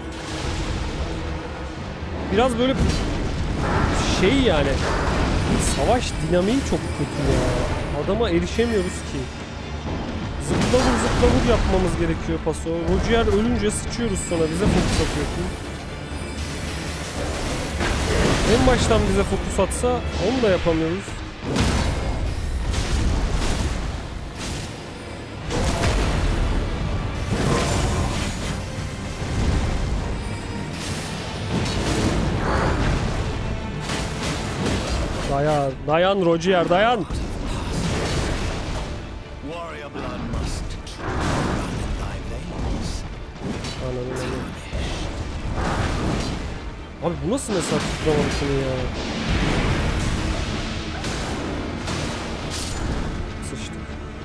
biraz böyle şey yani savaş dinamiği çok kötü ya. Adama erişemiyoruz ki. Zıpla vur zıpla vur yapmamız gerekiyor paso. Roger ölünce sıçıyoruz sonra bize fokus atıyor. En baştan bize fokus atsa onu da yapamıyoruz. Dayan, dayan Roger, dayan. Warrior blood must run in thy veins. Anladım, anladım. Abi bu nasıl mesela tutturamadım şunu ya? Sıçtık.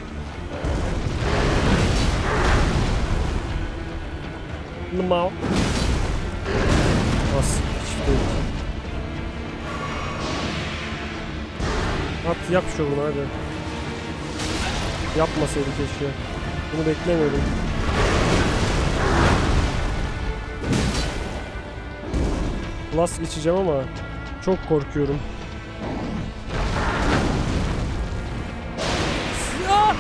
Limau. Nasıl? Hiç değil. At yap şovunu hadi. Yapmasaydı keşke. Bunu beklemiyordum. Plus içeceğim ama çok korkuyorum. Ya!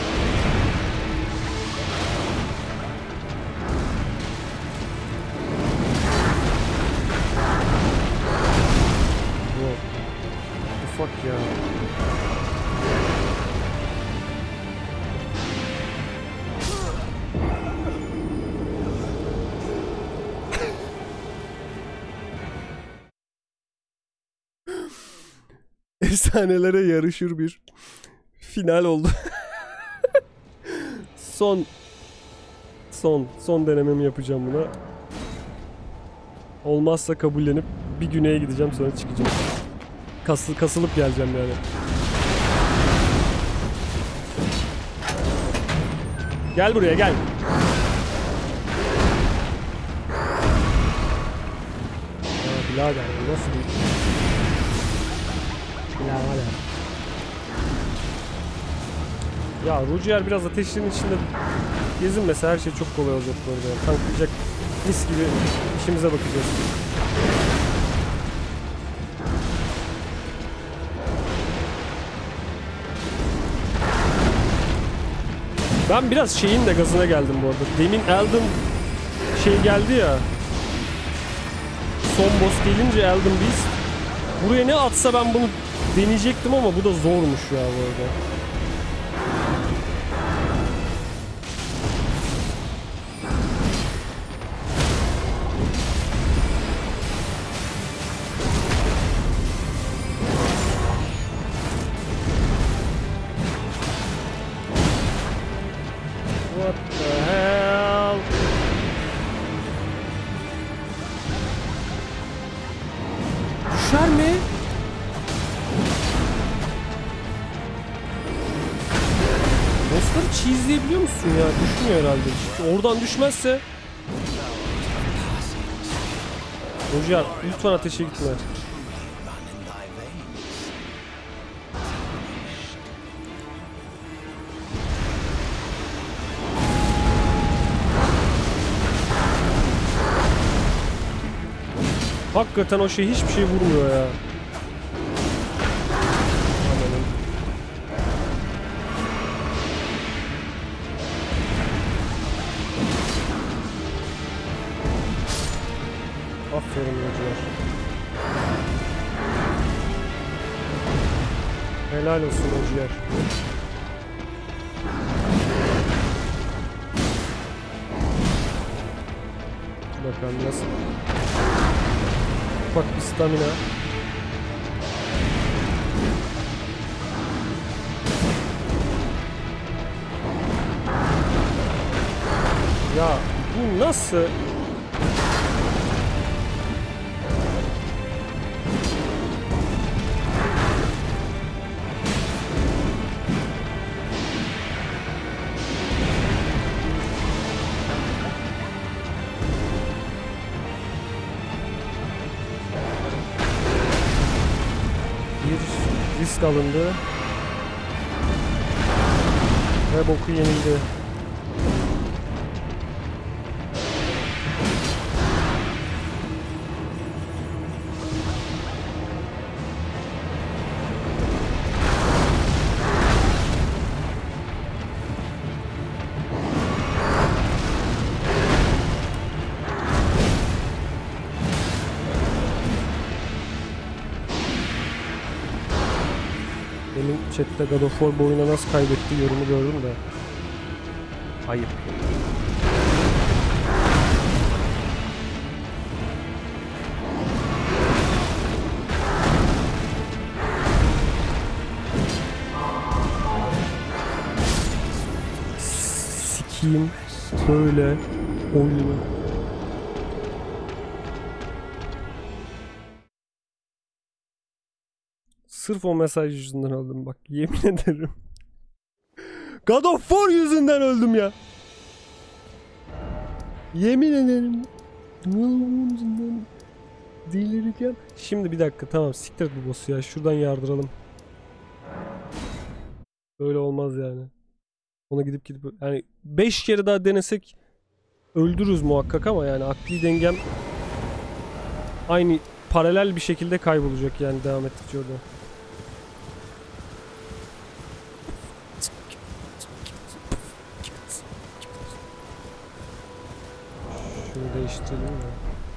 Yok. Ufak ya. Efsanelere yarışır bir final oldu. son son son denememi yapacağım buna. Olmazsa kabullenip bir güneye gideceğim sonra çıkacağım. Kasıl kasılıp geleceğim yani. Gel buraya gel. Ya birader nasıl bir Ya Roger biraz ateşlerin içinde gezinmese her şey çok kolay olacak bu arada. Tanklayacak mis gibi işimize bakacağız. Ben biraz şeyin de gazına geldim bu arada. Demin Elden şey geldi ya. Son boss gelince Elden Beast. Buraya ne atsa ben bunu deneyecektim ama bu da zormuş ya bu arada. What the hell? Düşer mi? Bossları cheese'leyebiliyor musun ya? Düşmüyor herhalde. İşte oradan düşmezse... Roger, lütfen ateşe gitme. Hakikaten o şey hiçbir şey vurmuyor ya. Anladım. Aferin Roger. Helal olsun Roger. Bakalım nasıl. Bak bir stamina. Nasıl? Bir risk alındı. Ve boku yenildi. Benim chatte God of War bu oyuna nasıl kaybetti yorumu gördüm de. Hayır. Sikiyim böyle oyunu. Sırf o mesaj yüzünden öldüm bak, yemin ederim. God of War yüzünden öldüm ya. Yemin ederim. Yüzünden delirirken. Şimdi bir dakika, tamam siktir et bu boss'u ya, şuradan yardıralım. Böyle olmaz yani. Ona gidip gidip yani beş kere daha denesek öldürürüz muhakkak ama yani akli dengem aynı paralel bir şekilde kaybolacak yani devam ettikçe orada. Şunu değiştirelim mi?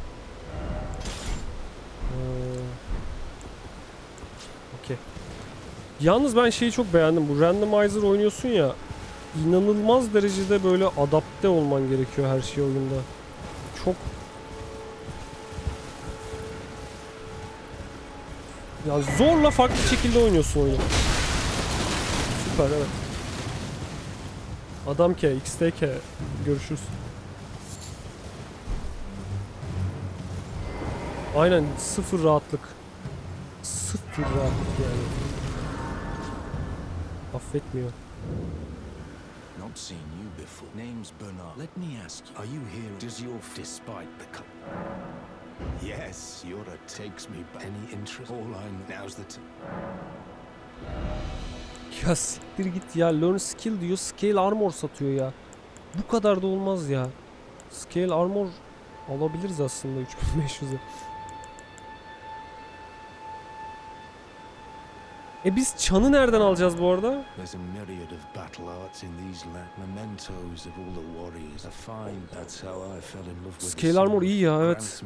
Ee, Okey. Yalnız ben şeyi çok beğendim. Bu randomizer oynuyorsun ya. İnanılmaz derecede böyle adapte olman gerekiyor her şey oyunda. Çok ya zorla farklı şekilde oynuyorsun oyunu. Süper, evet. Adam K, X T K. Görüşürüz. Aynen, sıfır rahatlık. Sıfır rahatlık yani. Affetmiyor. Not seen you before. Name's Bernard. Let me ask you, are you here? Does your despite the cut? Yes, Yura takes me back. Any interest? All I know now's the time. Ya siktir git ya. Learn skill diyor. Scale armor satıyor ya. Bu kadar da olmaz ya. Scale armor alabiliriz aslında üç bin beş yüze. E biz çanı nereden alacağız bu arada? There's a myriad of battle arts in these lands. Mementos of all the warriors. I find that's how I fell in love with. Scale armor iyi ya, evet.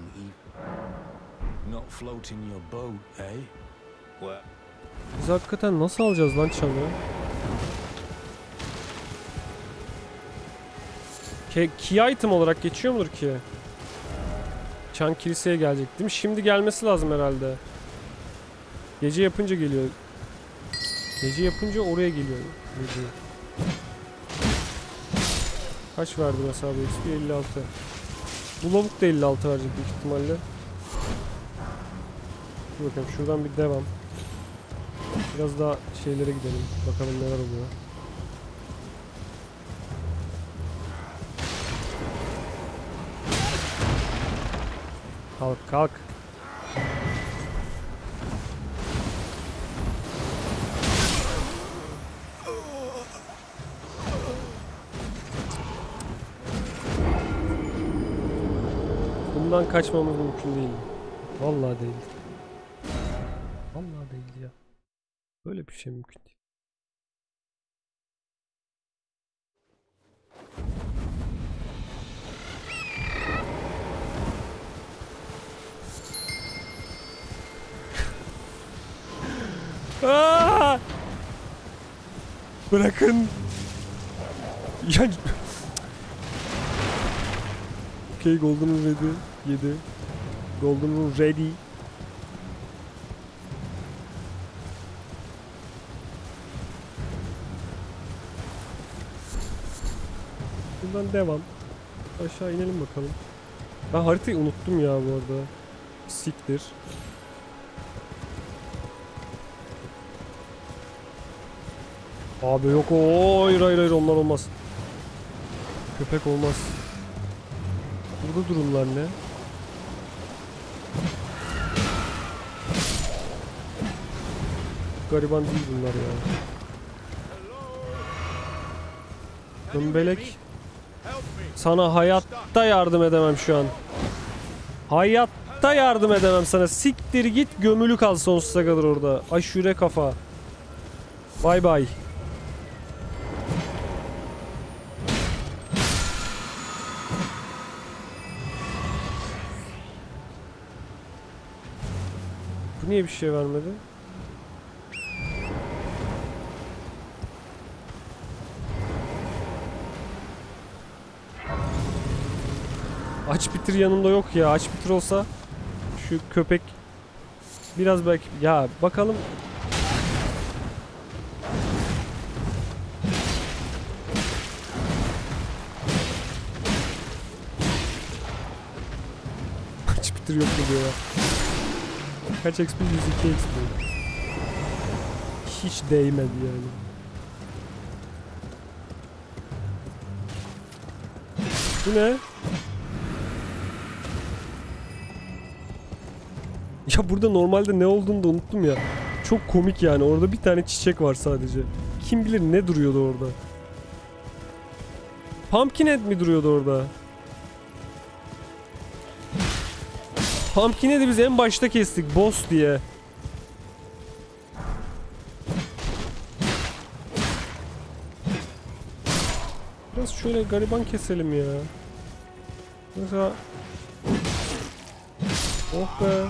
Not floating your boat, eh? Well, biz hakikaten nasıl alacağız lan çanı? Ke key item olarak geçiyor mudur ki? Çan kiliseye gelecek değil mi? Şimdi gelmesi lazım herhalde. Gece yapınca geliyor. Gece yapınca oraya geliyor. Gece. Kaç verdi mesela bu X P? elli altı. Bu lavuk da elli altı verecek büyük ihtimalle. Dur bakalım, şuradan bir devam. Biraz daha şeylere gidelim. Bakalım neler oluyor. Kalk kalk. Bundan kaçmamız mümkün değil. Vallahi değil. Vallahi değil ya. Böyle bir şey mümkün değil. Aa! Bırakın. Ya. Okay, Golden Rune ready. yedi. Golden Rune ready. Buradan devam. Aşağı inelim bakalım. Ben haritayı unuttum ya bu arada. Siktir. Abi yok o. Hayır hayır hayır onlar olmaz. Köpek olmaz. Burada durumlar ne? Gariban değil bunlar ya. Gömbelek. Sana hayatta yardım edemem şu an. Hayatta yardım edemem sana. Siktir git, gömülü kal sonsuza kadar orada. Aşure kafa. Bay bay. Bu niye bir şey vermedi? Aç bitir yanımda yok ya. Aç bitir olsa şu köpek biraz belki ya bakalım. Aç bitir yok mu diyor ya. Kaç X P? yüz iki X P. Hiç değmedi yani. Bu ne? Ya burada normalde ne olduğunu da unuttum ya. Çok komik yani. Orada bir tane çiçek var sadece. Kim bilir ne duruyordu orada. Pumpkinhead mi duruyordu orada? Pumpkinhead'i biz en başta kestik. Boss diye. Biraz şöyle gariban keselim ya. Mesela... Oh be.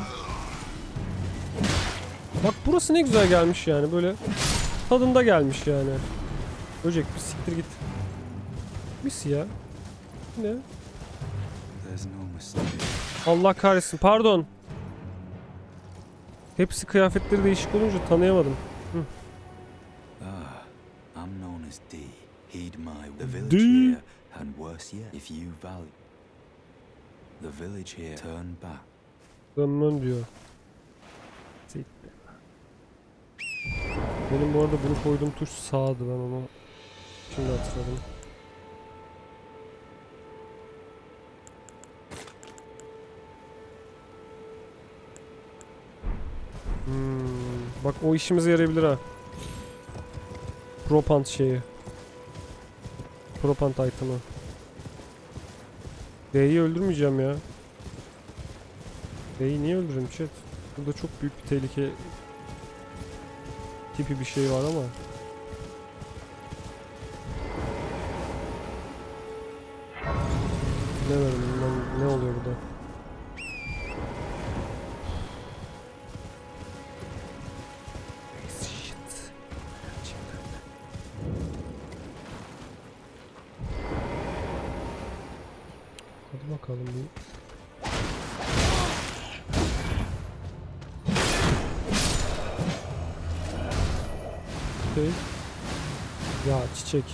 Bak burası ne güzel gelmiş yani. Böyle tadında gelmiş yani. Böcek bir siktir git. Mis ya. Ne? Allah kahretsin. Pardon. Hepsi kıyafetleri değişik olunca tanıyamadım. Hı. Ah, I'm known as D. Heed my the D? village here, and worse yet, if you value the village here, turn back. Dönmem diyor. Benim bu arada bunu koyduğum tuş sağdı, ben onu şimdi hatırladım. Hmm, bak o işimize yarayabilir ha. Propant şeyi. Propant item'ı. D'yi öldürmeyeceğim ya. D'yi niye öldürürüm chat? Burada çok büyük bir tehlike tipi bir şey var ama. Bilemedim ben ne oluyor burada. Shit. Hadi bakalım bir. Okay. Ya çiçek.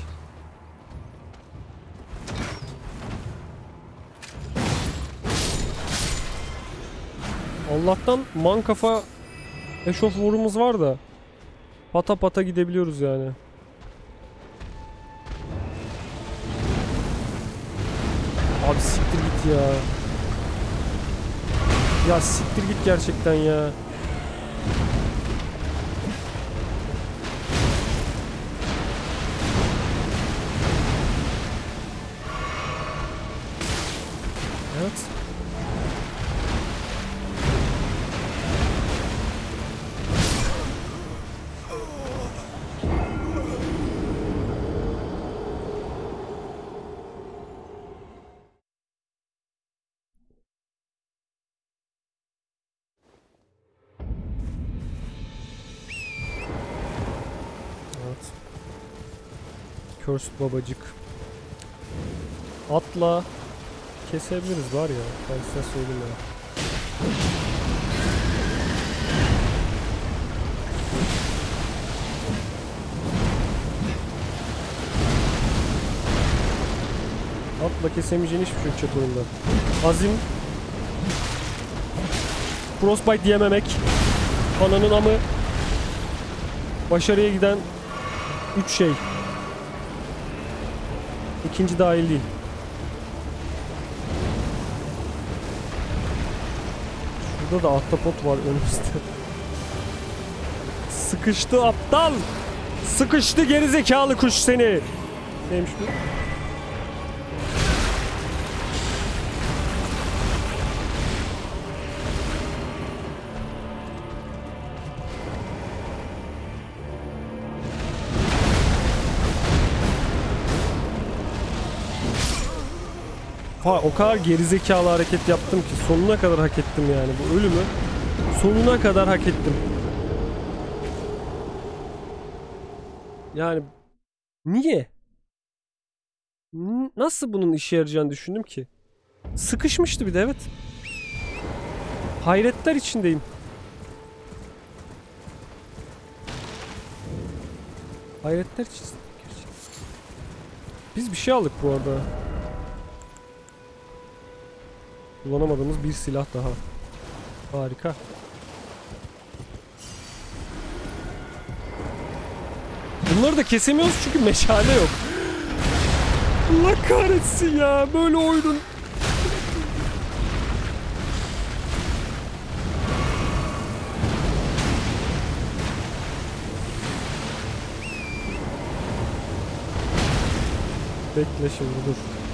Allah'tan man kafa eşof vurumuz var da pata pata gidebiliyoruz yani. Abi siktir git ya. Ya siktir git gerçekten ya. Evet. Evet. Cursed babacık. Atla kesebiliriz var ya. Ben size söyleyeyim ya. Hop. Slotla kesemeyeceğin hiçbir şey yok chat oyunda. Azim. Frostbite yememek. Ananın amı. Başarıya giden üç şey. İkinci dahil değil. Burada da ahtapot var önümüzde. Sıkıştı aptal. Sıkıştı gerizekalı kuş seni. Neymiş bu? Ha, o kadar gerizekalı hareket yaptım ki sonuna kadar hak ettim yani bu ölümü. Sonuna kadar hak ettim. Yani niye? N- Nasıl bunun işe yarayacağını düşündüm ki? Sıkışmıştı bir de, evet. Hayretler içindeyim. Hayretler içindeyim. Biz bir şey aldık bu arada. Kullanamadığımız bir silah daha. Harika. Bunları da kesemiyoruz çünkü meşale yok. Allah kahretsin ya. Böyle oyunun. Bekle şimdi dur.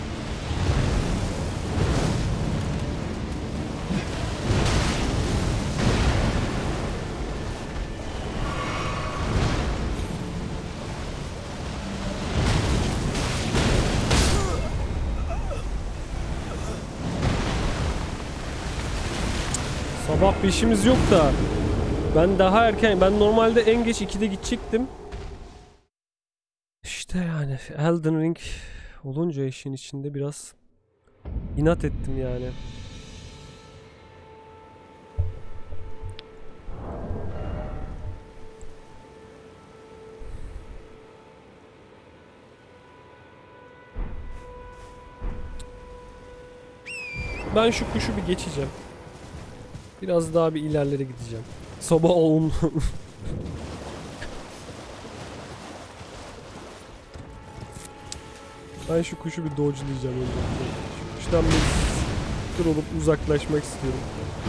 Sabah beşimiz yok da ben daha erken, ben normalde en geç ikide gidecektim. İşte yani Elden Ring olunca işin içinde biraz inat ettim yani. Ben şu kuşu bir geçeceğim. Biraz daha bir ilerlere gideceğim. Sabah on. Ben şu kuşu bir dodge'layacağım önce. Şu kuştan bir sıkır olup uzaklaşmak istiyorum.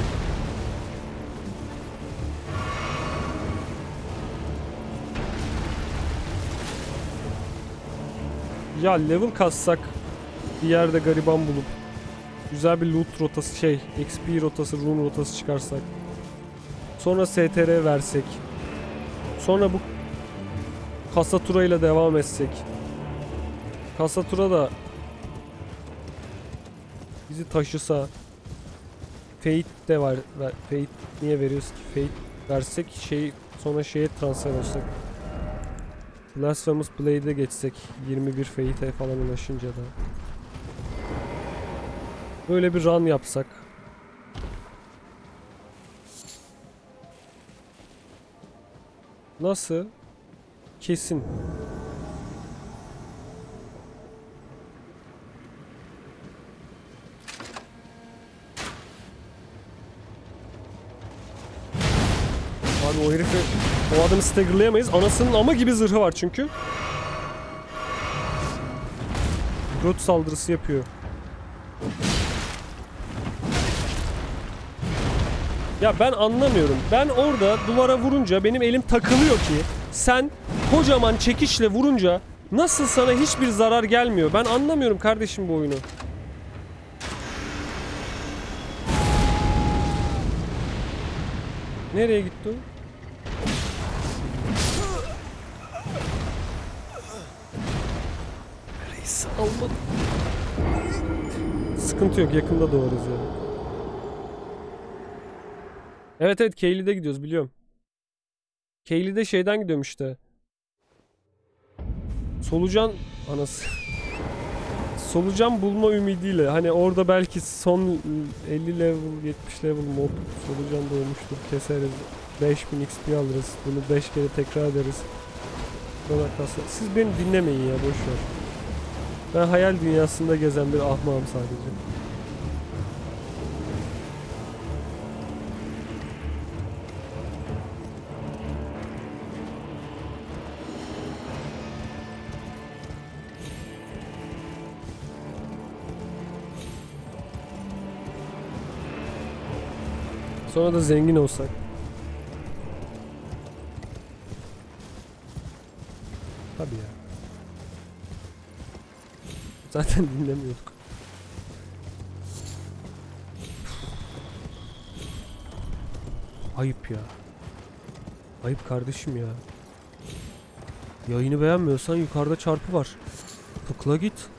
Ya level kassak bir yerde gariban bulup güzel bir loot rotası, şey X P rotası, rune rotası çıkarsak, sonra S T R versek, sonra bu Kasatura ile devam etsek, Kasatura da bizi taşısa, Fate de var, Fate niye veriyoruz ki, Fate versek, şey sonra şeye transfer olsak, Blasphemous Blade'e geçsek yirmi bir Fate'e falan ulaşınca da böyle bir run yapsak. Nasıl? Kesin. Abi o herifi, o adamı staggerlayamayız. Anasının ama gibi zırhı var çünkü. Göt saldırısı yapıyor. Ya ben anlamıyorum. Ben orada duvara vurunca benim elim takılıyor ki sen kocaman çekişle vurunca nasıl sana hiçbir zarar gelmiyor? Ben anlamıyorum kardeşim bu oyunu. Nereye gitti o? Reis almadı. Sıkıntı yok, yakında doğarız ya. Evet evet, Kaylee'de gidiyoruz biliyorum. Kaylee'de şeyden gidiyorum işte. Solucan anası. Solucan bulma ümidiyle. Hani orada belki son elli level, yetmiş level mob solucan doğmuştur. Keseriz. beş bin X P alırız. Bunu beş kere tekrar ederiz. Siz beni dinlemeyin ya, boşver. Ben hayal dünyasında gezen bir ahmağım sadece. Sonra da zengin olsak. Tabii ya. Zaten dinlemiyorduk. Ayıp ya. Ayıp kardeşim ya. Yayını beğenmiyorsan yukarıda çarpı var. Tıkla git.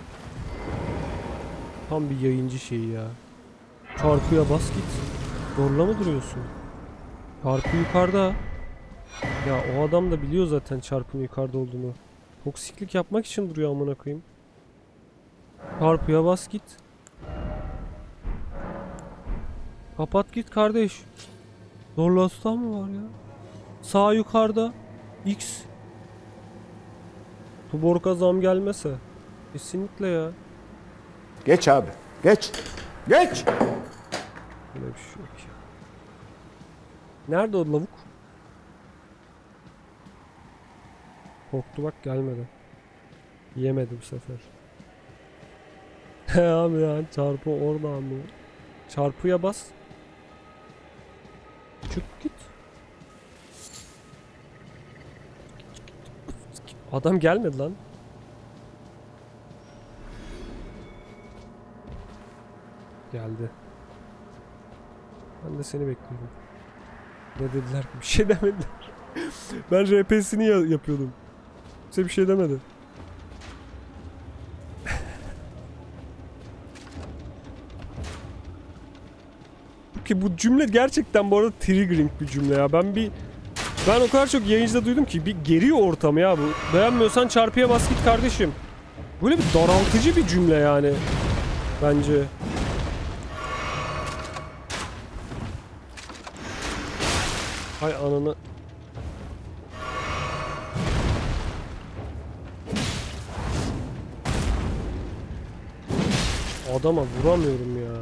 Tam bir yayıncı şeyi ya. Çarpıya bas git. Zorla mı duruyorsun? Çarpı yukarıda. Ya o adam da biliyor zaten çarpının yukarıda olduğunu. Toksiklik yapmak için duruyor amına koyayım. Çarpıya bas git. Kapat git kardeş. Zorla tutan mı var ya? Sağ yukarıda X. Tuborg'a zam gelmese. Kesinlikle ya. Geç abi. Geç. Geç. Böyle bir şey yok ya. Nerede o lavuk? Korktu bak gelmedi. Yemedi bu sefer. He abi ya çarpı oradan mı? Çarpıya bas. Çık git. Adam gelmedi lan. Geldi. Ben de seni bekliyorum. Ne dediler ki? Bir şey demediler. Ben R P'sini ya yapıyordum. Kimse bir şey demedi. Ki bu cümle gerçekten bu arada triggering bir cümle ya. Ben bir ben o kadar çok yayıncıda duydum ki bir geriyor ortamı ya bu. Beğenmiyorsan çarpıya bas git kardeşim. Böyle bir daraltıcı bir cümle yani. Bence. Hay ananı. Adama vuramıyorum ya.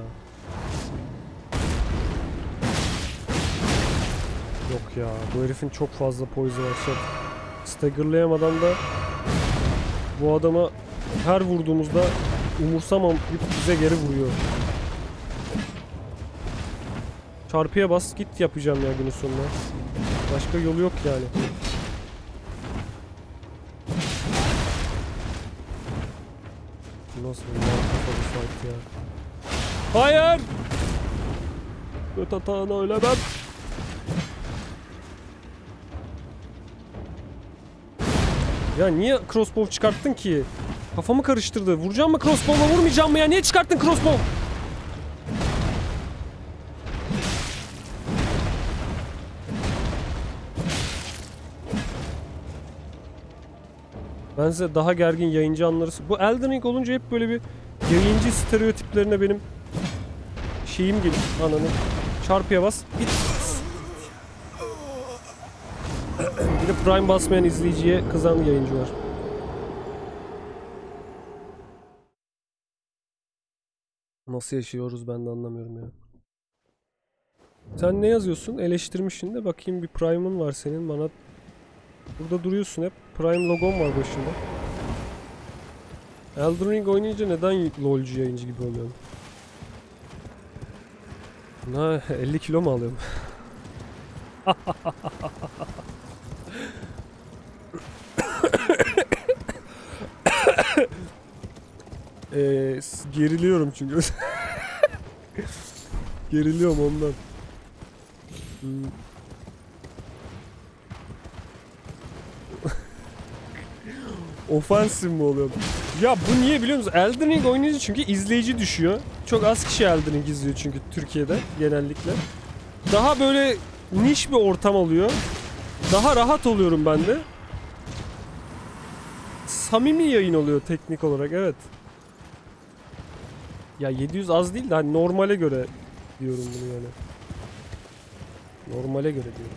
Yok ya, bu herifin çok fazla poison var. Şey, staggerlayamadan da bu adama her vurduğumuzda umursamam bize geri vuruyor. Çarpıya bas git yapacağım ya günün sonunda. Başka yolu yok yani. Nasıl bir kafalı fight ya. Hayır! Göt atağına ölemem. Ya niye crossbow çıkarttın ki? Kafamı karıştırdı. Vuracağım mı crossbow'la vurmayacağım mı ya? Niye çıkarttın crossbow? Ben size daha gergin yayıncı anları... Bu Elden Ring olunca hep böyle bir yayıncı stereotiplerine benim şeyim geliyor. Ananı. Çarpıya bas. Git. Bir de Prime basmayan izleyiciye kızan yayıncı var. Nasıl yaşıyoruz ben de anlamıyorum ya. Sen ne yazıyorsun? Eleştirmişsin de bakayım bir Prime'ın var senin bana. Burada duruyorsun hep. Prime logon var başında. Elden Ring oynayınca neden LoL'cu yayıncı gibi oluyorum? Ha, elli kilo mu alıyorum? Ee, geriliyorum çünkü. Geriliyorum ondan. Hmm. Ofansif mi oluyorum? Ya bu niye biliyor musun? Elden Ring oynayınca çünkü izleyici düşüyor. Çok az kişi Elden Ring izliyor çünkü Türkiye'de genellikle. Daha böyle niş bir ortam oluyor. Daha rahat oluyorum ben de. Samimi yayın oluyor teknik olarak, evet. Ya yedi yüz az değil de hani normale göre diyorum bunu yani. Normale göre diyorum.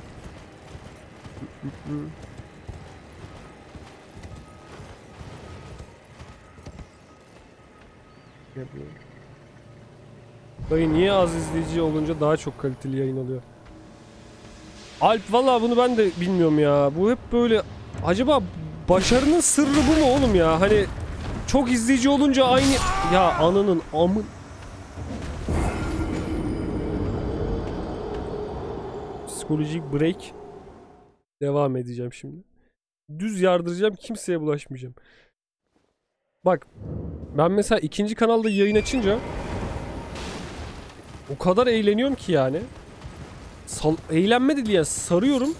Yapıyorum. Dayı niye az izleyici olunca daha çok kaliteli yayın oluyor? Alp valla bunu ben de bilmiyorum ya. Bu hep böyle... Acaba başarının sırrı bu mu oğlum ya? Hani çok izleyici olunca aynı... Ya ananın amın... Psikolojik break. Devam edeceğim şimdi. Düz yardıracağım, kimseye bulaşmayacağım. Bak, ben mesela ikinci kanalda yayın açınca o kadar eğleniyorum ki yani. Sal eğlenme de diye sarıyorum.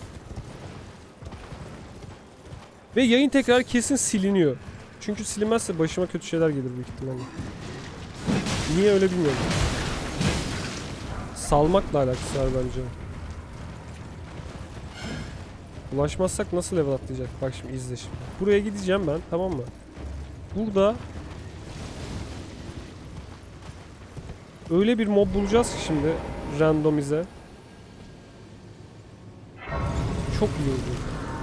Ve yayın tekrar kesin siliniyor. Çünkü silinmezse başıma kötü şeyler gelir büyük ihtimalle. Niye öyle bilmiyorum. Salmakla alakası var bence. Ulaşmazsak nasıl level atlayacak? Bak şimdi izle şimdi. Buraya gideceğim ben, tamam mı? Burada öyle bir mob bulacağız ki şimdi randomize. Çok iyi oldu.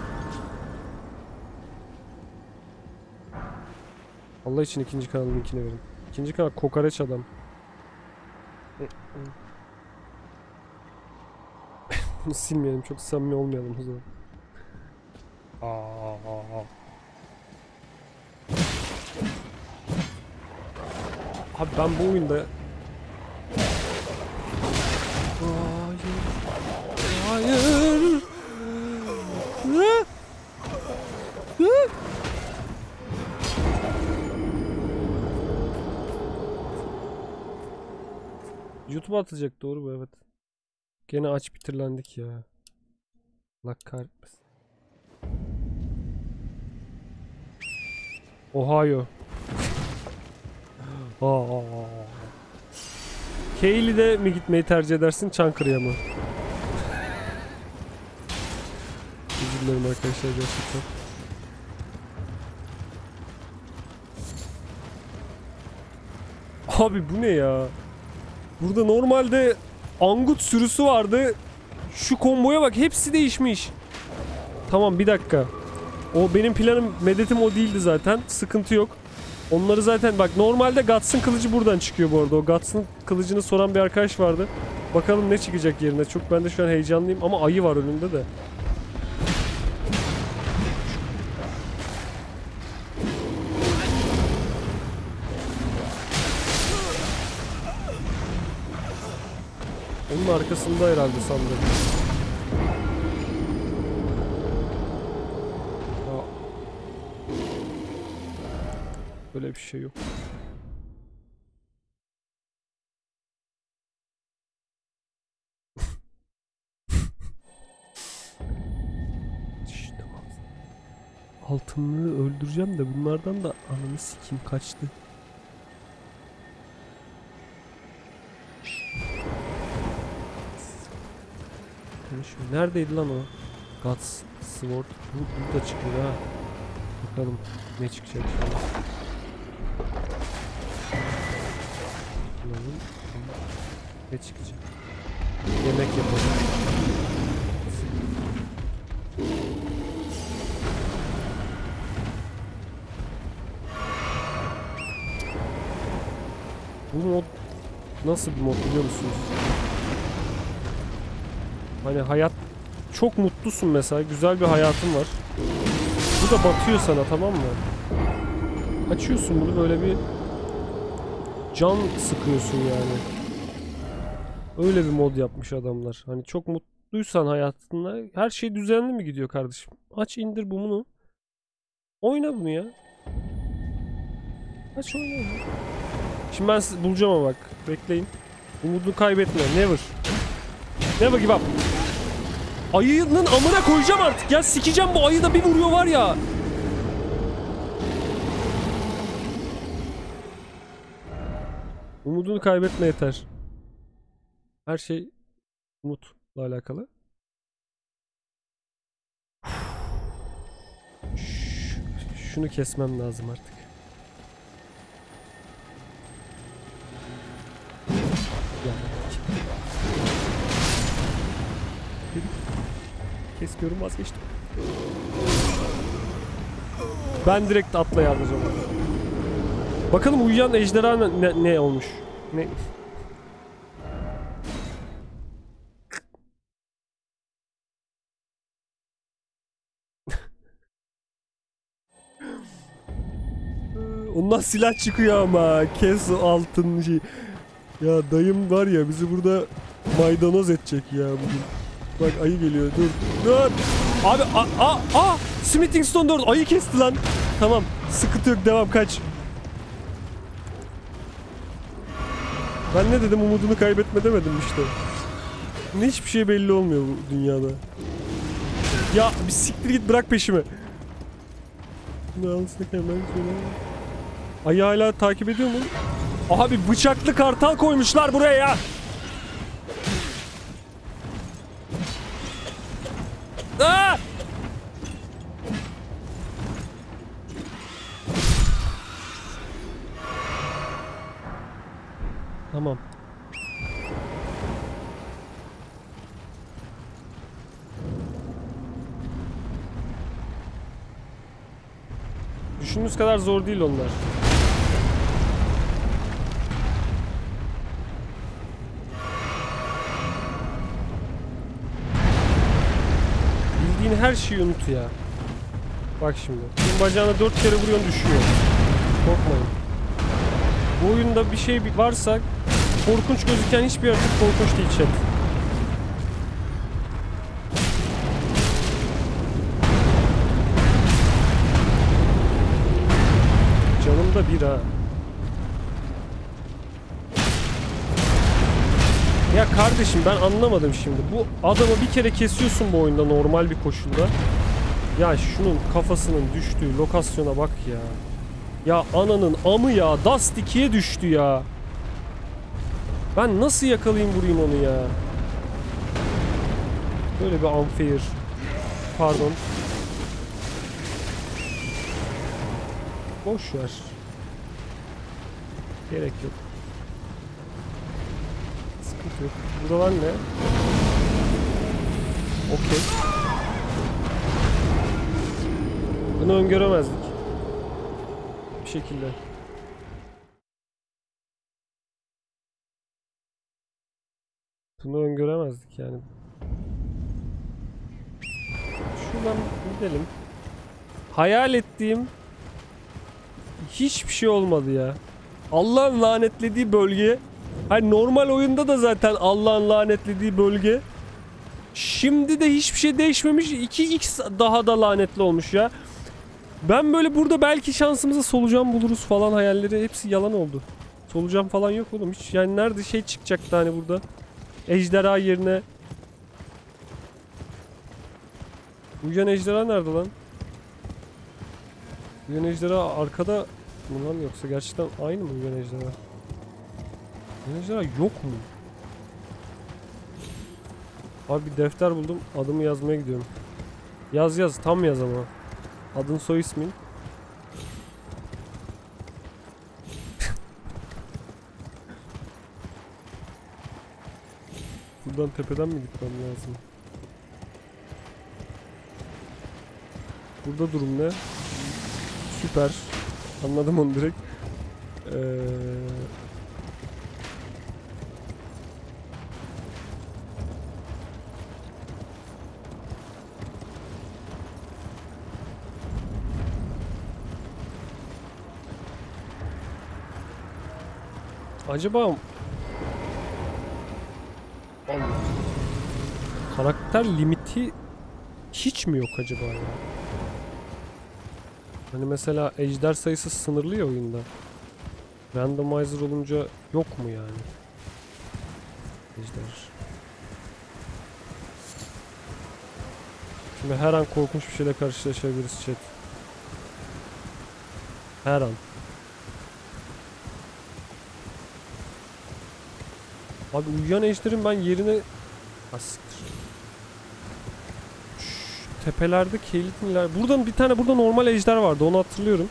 Allah için ikinci kanalın linkini verin. İkinci kanal kokoreç adam. Bunu silmeyelim, çok samimi olmayalım o zaman. Aa. Abi ben bu oyunda... Hayır. Hayır. Hı? Hı? YouTube'a atacak, doğru bu, evet. Gene aç bitirlendik ya. Allah kahretmesin. Ohio. Aa. Kaylee'de mi gitmeyi tercih edersin, Çankırı'ya mı? Özür dilerim arkadaşlar gerçekten. Abi bu ne ya? Burada normalde angut sürüsü vardı. Şu komboya bak, hepsi değişmiş. Tamam bir dakika. O benim planım, medetim o değildi zaten. Sıkıntı yok. Onları zaten bak, normalde Guts'ın kılıcı buradan çıkıyor bu arada. O Guts'ın kılıcını soran bir arkadaş vardı. Bakalım ne çıkacak yerine. Çok ben de şu an heyecanlıyım ama ayı var önünde de. Onun arkasında herhalde sandım. Aa. Böyle bir şey yok. İşte altınlığı öldüreceğim de bunlardan da ananı sikeyim kaçtı. Neredeydi lan o? Guts Sword. Bu burada çıkıyor ha. Bakalım ne çıkacak şimdi. Ne çıkacak? Yemek yapalım. Bu mod nasıl bir mod biliyor musunuz? Hani hayat, çok mutlusun mesela, güzel bir hayatın var. Bu da batıyor sana, tamam mı? Açıyorsun bunu, böyle bir can sıkıyorsun yani. Öyle bir mod yapmış adamlar. Hani çok mutluysan hayatında, her şey düzenli mi gidiyor kardeşim? Aç, indir bunu. Oyna bunu ya. Aç, oyna bunu. Şimdi ben sizi bulacağım ama bak. Bekleyin. Umudunu kaybetme. Never. Never give up. Ayının amına koyacağım artık ya. Sikeceğim, bu ayı da bir vuruyor var ya. Umudunu kaybetme yeter. Her şey umutla alakalı. Şunu kesmem lazım artık. Kesmiyorum, vazgeçtim. Ben direkt atla yalnız ona. Bakalım uyuyan ejderha ne, ne olmuş? Ne? Ondan silah çıkıyor ama. Kes altın şey. Ya dayım var ya bizi burada maydanoz edecek ya bugün. Bak ayı geliyor. Dur. Dur. Abi a a a Smithing Stone dört ayı kesti lan. Tamam. Sıkıntı yok. Devam kaç. Ben ne dedim? Umudunu kaybetme demedim işte. Ne hiçbir şey belli olmuyor bu dünyada. Ya bir siktir git bırak peşimi. Ayı hala takip ediyor mu? Abi bıçaklı kartal koymuşlar buraya ya. Aa! Tamam. Düşündüğünüz kadar zor değil onlar. Bildiğin her şeyi unut ya. Bak şimdi. Bunun bacağına dört kere vuruyorsun düşüyor. Korkmayın. Bu oyunda bir şey varsa korkunç gözüken hiçbir yaratık korkunç değil chat. Canım da bir ha. Ya kardeşim ben anlamadım şimdi. Bu adamı bir kere kesiyorsun bu oyunda normal bir koşulda. Ya şunun kafasının düştüğü lokasyona bak ya. Ya ananın amı ya. Dust ikiye düştü ya. Ben nasıl yakalayayım vurayım onu ya. Böyle bir unfair. Pardon. Boş ver. Gerek yok. Sıkıntı yok. Burada var ne? Okey. Bunu öngöremezdik. Bir şekilde. Bunu öngöremezdik yani. Şuradan gidelim. Hayal ettiğim hiçbir şey olmadı ya. Allah'ın lanetlediği bölge. Hani normal oyunda da zaten Allah'ın lanetlediği bölge. Şimdi de hiçbir şey değişmemiş. iki x daha da lanetli olmuş ya. Ben böyle burada belki şansımıza solucan buluruz falan hayalleri hepsi yalan oldu. Solucan falan yok oğlum hiç. Yani nerede şey çıkacaktı hani burada. Ejderha yerine. Uyuyan ejderha nerede lan? Uyuyan ejderha arkada mı lan yoksa gerçekten aynı mı uyuyan ejderha? Uyuyan ejderha yok mu? Abi bir defter buldum. Adımı yazmaya gidiyorum. Yaz yaz tam yaz ama. Adın soy ismin. Buradan tepeden mi gitmem lazım? Burada durum ne? Süper. Anladım onu direkt. Ee... Acaba Allah. Karakter limiti hiç mi yok acaba ya? Hani mesela ejder sayısı sınırlı ya oyunda. Randomizer olunca yok mu yani? Ejder. Şimdi her an korkunç bir şeyle karşılaşabiliriz chat. Her an. Abi uyuyan ejderin ben yerine... Asiktir. Şu tepelerde Keylitinler... Buradan bir tane burada normal ejder vardı onu hatırlıyorum.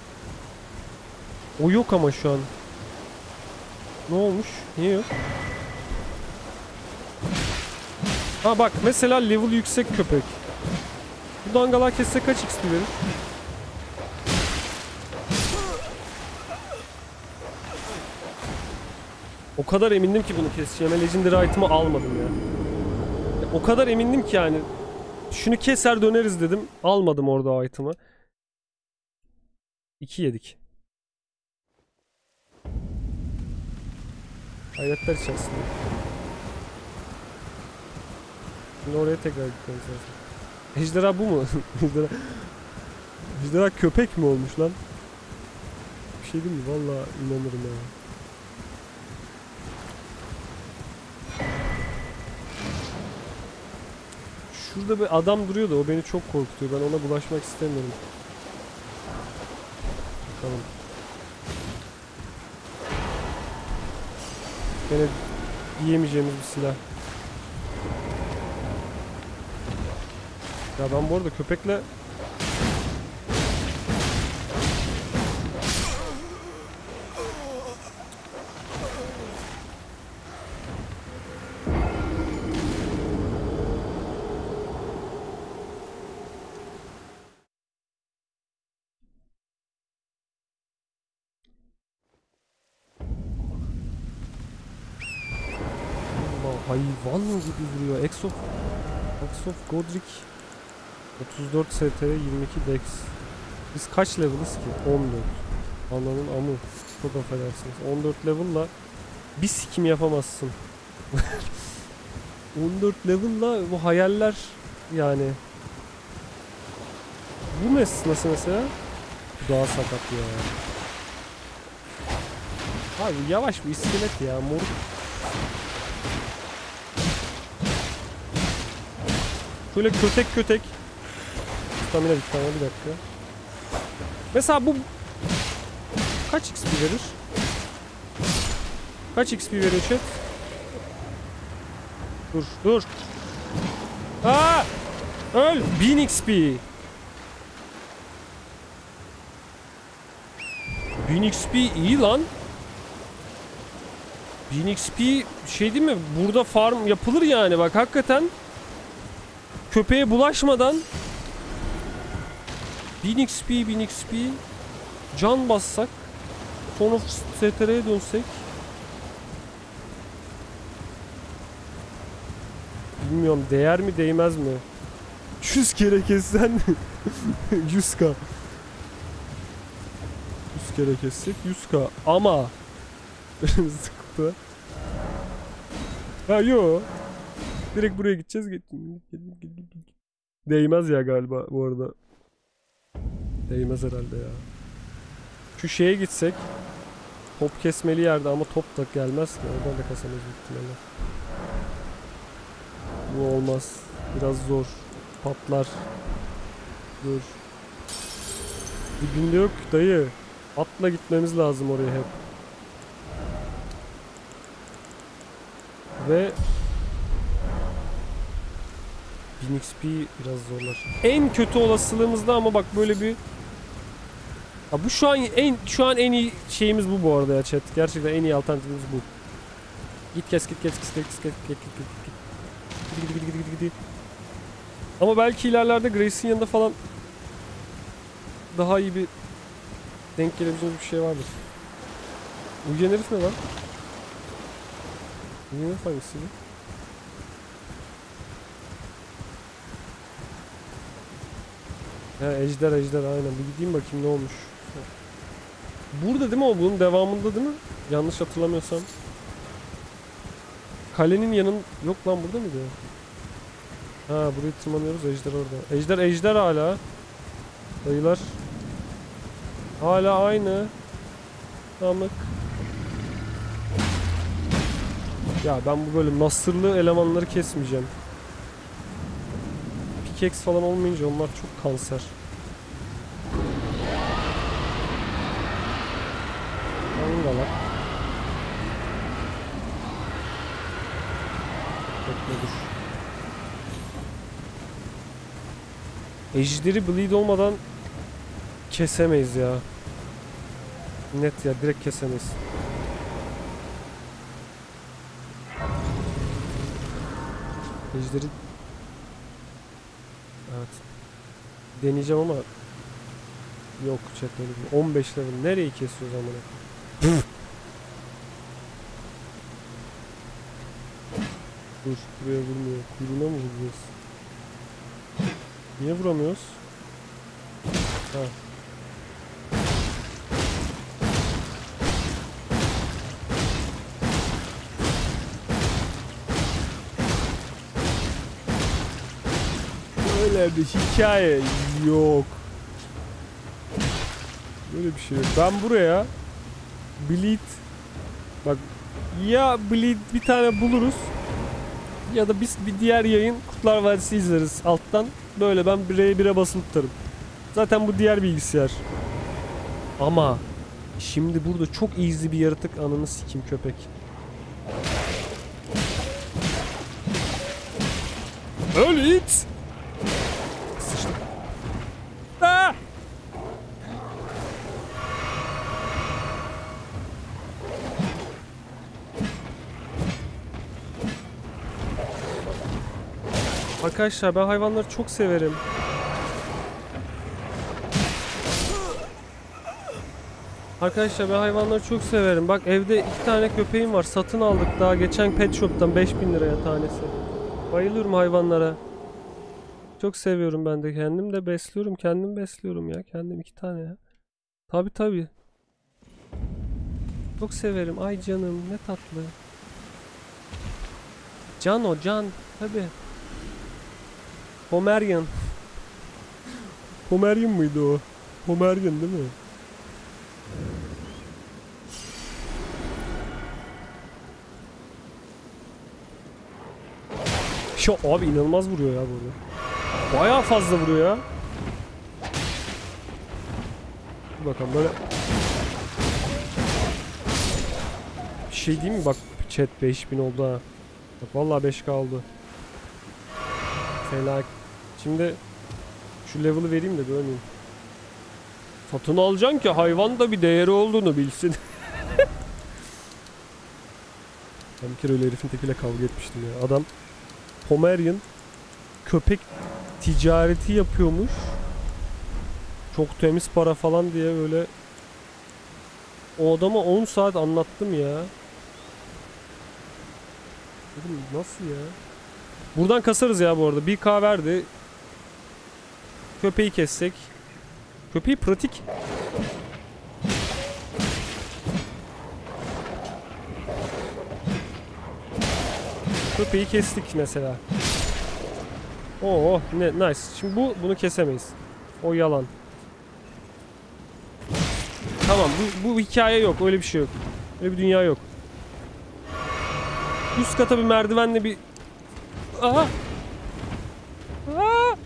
O yok ama şu an. Ne olmuş? Niye yok? Ha bak mesela level yüksek köpek. Bu dangalar kesse kaç X P verir? O kadar emindim ki bunu keseceğime Legendary item'ı almadım ya. Ya. O kadar emindim ki yani. Şunu keser döneriz dedim. Almadım orada o item'ı. İki yedik. Hayretler içerisinde. Şimdi oraya tekrar gitmemiz lazım. Ejderha bu mu? Ejderha... Ejderha köpek mi olmuş lan? Bir şey değil mi? Vallahi inanırım ya. Şurada bir adam duruyor da o beni çok korkutuyor. Ben ona bulaşmak istemiyorum. Bakalım. Gene yiyemeyeceğimiz bir silah. Ya ben bu arada köpekle hayvan gibi duruyor. Exof Exof Godric otuz dört S T yirmi iki Dex. Biz kaç level'ız ki? on dört. Ananın amı. Çok affedersiniz. on dört level'la bir sikim yapamazsın. on dört level'la bu hayaller yani. Bu mes nasıl mesela? Daha sakat ya. Abi yavaş bir iskelet ya. Moruk. Şöyle kötek kötek. Stamina bir tane bir dakika. Mesela bu kaç X P verir? Kaç X P verir chat? Dur dur. Aa! Öl! bin X P. bin X P iyi lan. bin X P şey değil mi? Burada farm yapılır yani bak hakikaten. Köpeğe bulaşmadan bin X P bin X P can bassak sonra S T R'ye dönsek bilmiyorum değer mi değmez mi? yüz kere kessen yüz K yüz kere kessek yüz K ama sıkıntı. Ha yo. Direkt buraya gideceğiz. Değmez ya galiba bu arada. Değmez herhalde ya. Şu şeye gitsek. Top kesmeli yerde ama top da gelmez ki. Oradan da kasamayız ihtimalle. Bu olmaz. Biraz zor. Patlar. Dur. Dibinde yok dayı. Atla gitmemiz lazım oraya hep. Ve bin X P biraz zorlar. En kötü olasılığımızda ama bak böyle bir ya bu şu an en şu an en iyi şeyimiz bu bu arada ya chat. Gerçekten en iyi alternatifimiz bu. Git kes git kes git kes git git git git git git git git git. Ama belki ilerlerde Grace'in yanında falan daha iyi bir denk gelebileceğimiz bir şey vardır. Uyuyan herif ne lan? Uyuyan herif hangisiydi? Ya ejder ejder aynen. Bir gideyim bakayım ne olmuş. Burada değil mi o? Bunun devamında değil mi? Yanlış hatırlamıyorsam. Kalenin yanın... Yok lan burada mıydı? Ha burayı tırmanıyoruz. Ejder orada. Ejder ejder hala. Dayılar. Hala aynı. Tamamlık. Ya ben bu böyle nasırlı elemanları kesmeyeceğim. Pickaxe falan olmayınca onlar çok kanser. Angalar. Bekle dur. Ejderi bleed olmadan kesemeyiz ya. Net ya direkt kesemeyiz. Ejderi evet. Deneyeceğim ama yok chat öyle değil. on beş level nereyi kesiyoruz amına? Dur, buraya vurmuyor. Kuyruğuna mı vuruyoruz? Niye vuramıyoruz? Ha. Öyle bir hikaye yok. Böyle bir şey yok. Ben buraya Bleed, bak, ya Bleed bir tane buluruz ya da biz bir diğer yayın Kurtlar Vadisi izleriz alttan. Böyle ben R bire basılı tutarım. Zaten bu diğer bilgisayar. Ama şimdi burada çok easy bir yaratık, ananı sikim köpek. Öl it. Sıçtım. Aa! Arkadaşlar ben hayvanları çok severim. Arkadaşlar ben hayvanları çok severim. Bak evde iki tane köpeğim var. Satın aldık daha geçen pet shop'tan beş bin liraya tanesi. Bayılıyorum hayvanlara. Çok seviyorum ben de, kendim de besliyorum. Kendim besliyorum ya. Kendim iki tane ya. Tabi tabi. Çok severim. Ay canım ne tatlı. Can o can. Tabi. Pomerian. Pomerian mıydı o? Pomerian değil mi? Şu abi inanılmaz vuruyor ya burada. Bayağı fazla vuruyor ya. Dur bakalım böyle. Bir şey diyeyim mi? Bak chat beş bin oldu ha. Bak vallahi beş K oldu. Fena. Şimdi şu level'ı vereyim de döneyim. Satın alacaksın ki hayvan da bir değeri olduğunu bilsin. Ben bir kere öyle herifin tekiyle kavga etmiştim ya. Adam Pomerian köpek ticareti yapıyormuş. Çok temiz para falan diye böyle. O adama on saat anlattım ya. Dedim nasıl ya? Buradan kasarız ya bu arada. bir K verdi. Köpeği kessek. Köpeği pratik. Köpeği kestik mesela. Oo ne nice. Şimdi bu bunu kesemeyiz. O yalan. Tamam bu, bu hikaye yok. Öyle bir şey yok. Öyle bir dünya yok. Üst kata bir merdivenle bir... Aha! Aha!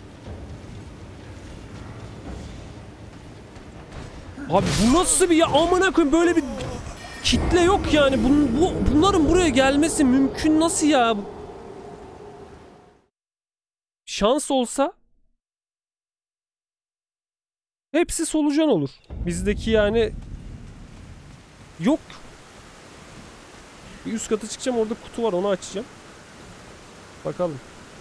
Abi bu nasıl bir ya, amına koyayım, böyle bir kitle yok yani. Bun, bu, bunların buraya gelmesi mümkün nasıl ya? Şans olsa hepsi solucan olur. Bizdeki yani yok. Bir üst kata çıkacağım, orada kutu var, onu açacağım. Bakalım.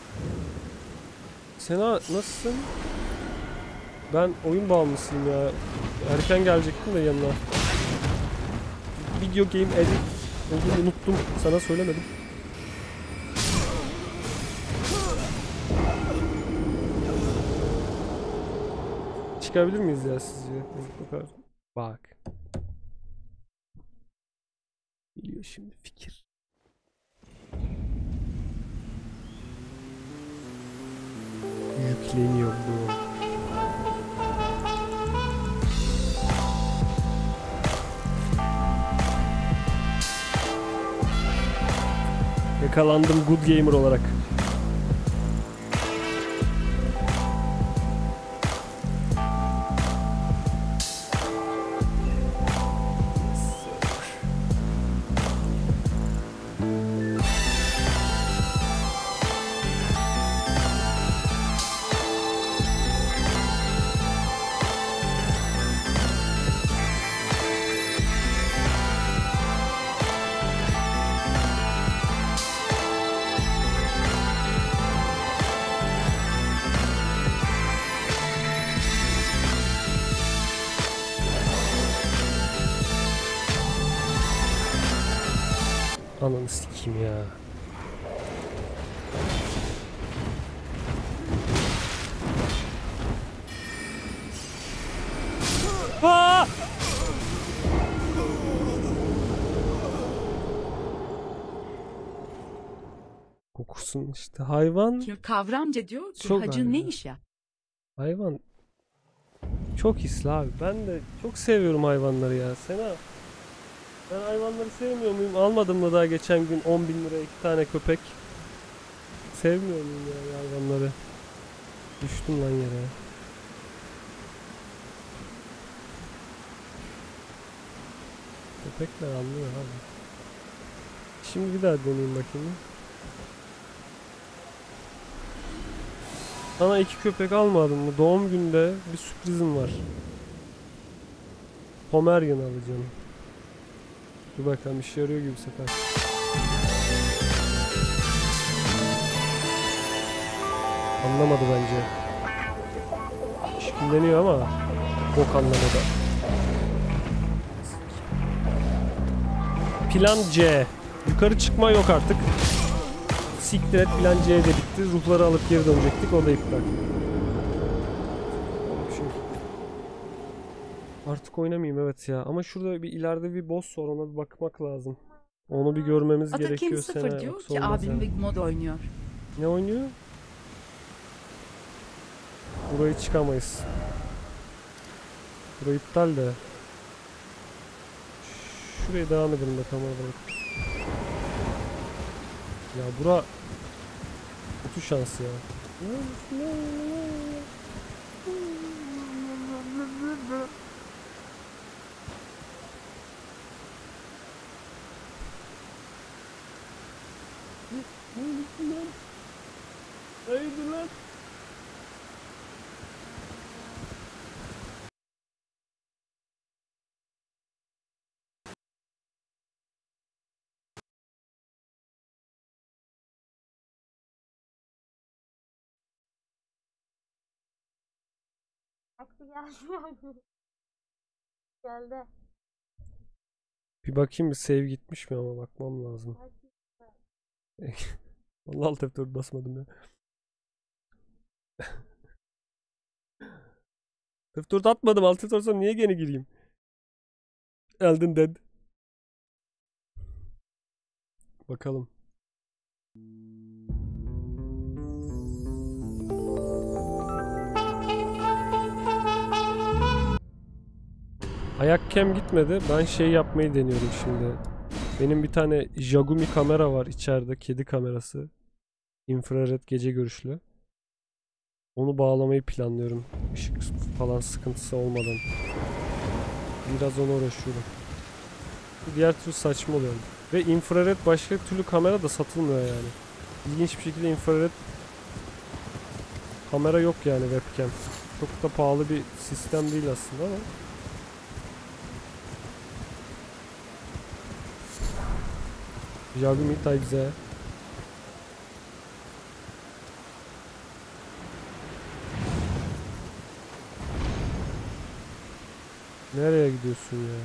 Sena nasılsın? Ben oyun bağımlısıyım ya. Erken gelecektim de yanına. Video game edit olduğunu unuttum. Sana söylemedim. Çıkabilir miyiz ya sizce? Bakar. Bak. Geliyor şimdi fikir. Yükleniyor bu. Yakalandım good gamer olarak. Ananı sikeyim ya. Aa! Kokusun işte hayvan. Kavramca diyor ki Çok hacı ne aynen. iş ya? Hayvan çok hisli abi. Ben de çok seviyorum hayvanları ya. Sena, ben hayvanları sevmiyor muyum? Almadım mı daha geçen gün on bin liraya iki tane köpek? Sevmiyor muyum ya hayvanları? Düştüm lan yere. Köpekler anlıyor abi. Şimdi bir daha deneyeyim bakayım. Sana iki köpek almadım mı? Doğum günde bir sürprizim var. Pomerian alacağım. Dur bakalım işe yarıyor gibi bu sefer. Anlamadı bence. İşkilleniyor ama bok anlamadı. Plan C. Yukarı çıkma yok artık. Siktir et, plan C de bitti. Ruhları alıp geri dönecektik. O da iptal. Şimdi. Artık oynamayayım evet ya. Ama şurada bir ileride bir boss var. Ona bir bakmak lazım. Onu bir görmemiz Atakin gerekiyor. sıfır Sena. diyor Yoksa ki olmaz abim yani. Big Mod oynuyor. Ne oynuyor? Burayı çıkamayız. Burayı iptal de. Şuraya devam edelim bakalım orada. Ya bura kötü şans ya. Haydi lan. Aksi geldi. Geldi. Bir bakayım bir save gitmiş mi ama bakmam lazım. Vallahi alt F dört basmadım ya. F dört atmadım. Alt F dört niye gene gireyim? Elden dead. Bakalım. Ayak kem gitmedi. Ben şey yapmayı deniyorum şimdi. Benim bir tane Jagumi kamera var içeride. Kedi kamerası. İnfrared gece görüşlü. Onu bağlamayı planlıyorum. Işık falan sıkıntısı olmadan. Biraz ona uğraşıyorum. Diğer türlü saçma oluyor. Ve infrared başka türlü kamera da satılmıyor yani. İlginç bir şekilde infrared kamera yok yani webcam. Çok da pahalı bir sistem değil aslında ama. Jagumi Type-Z. Nereye gidiyorsun ya?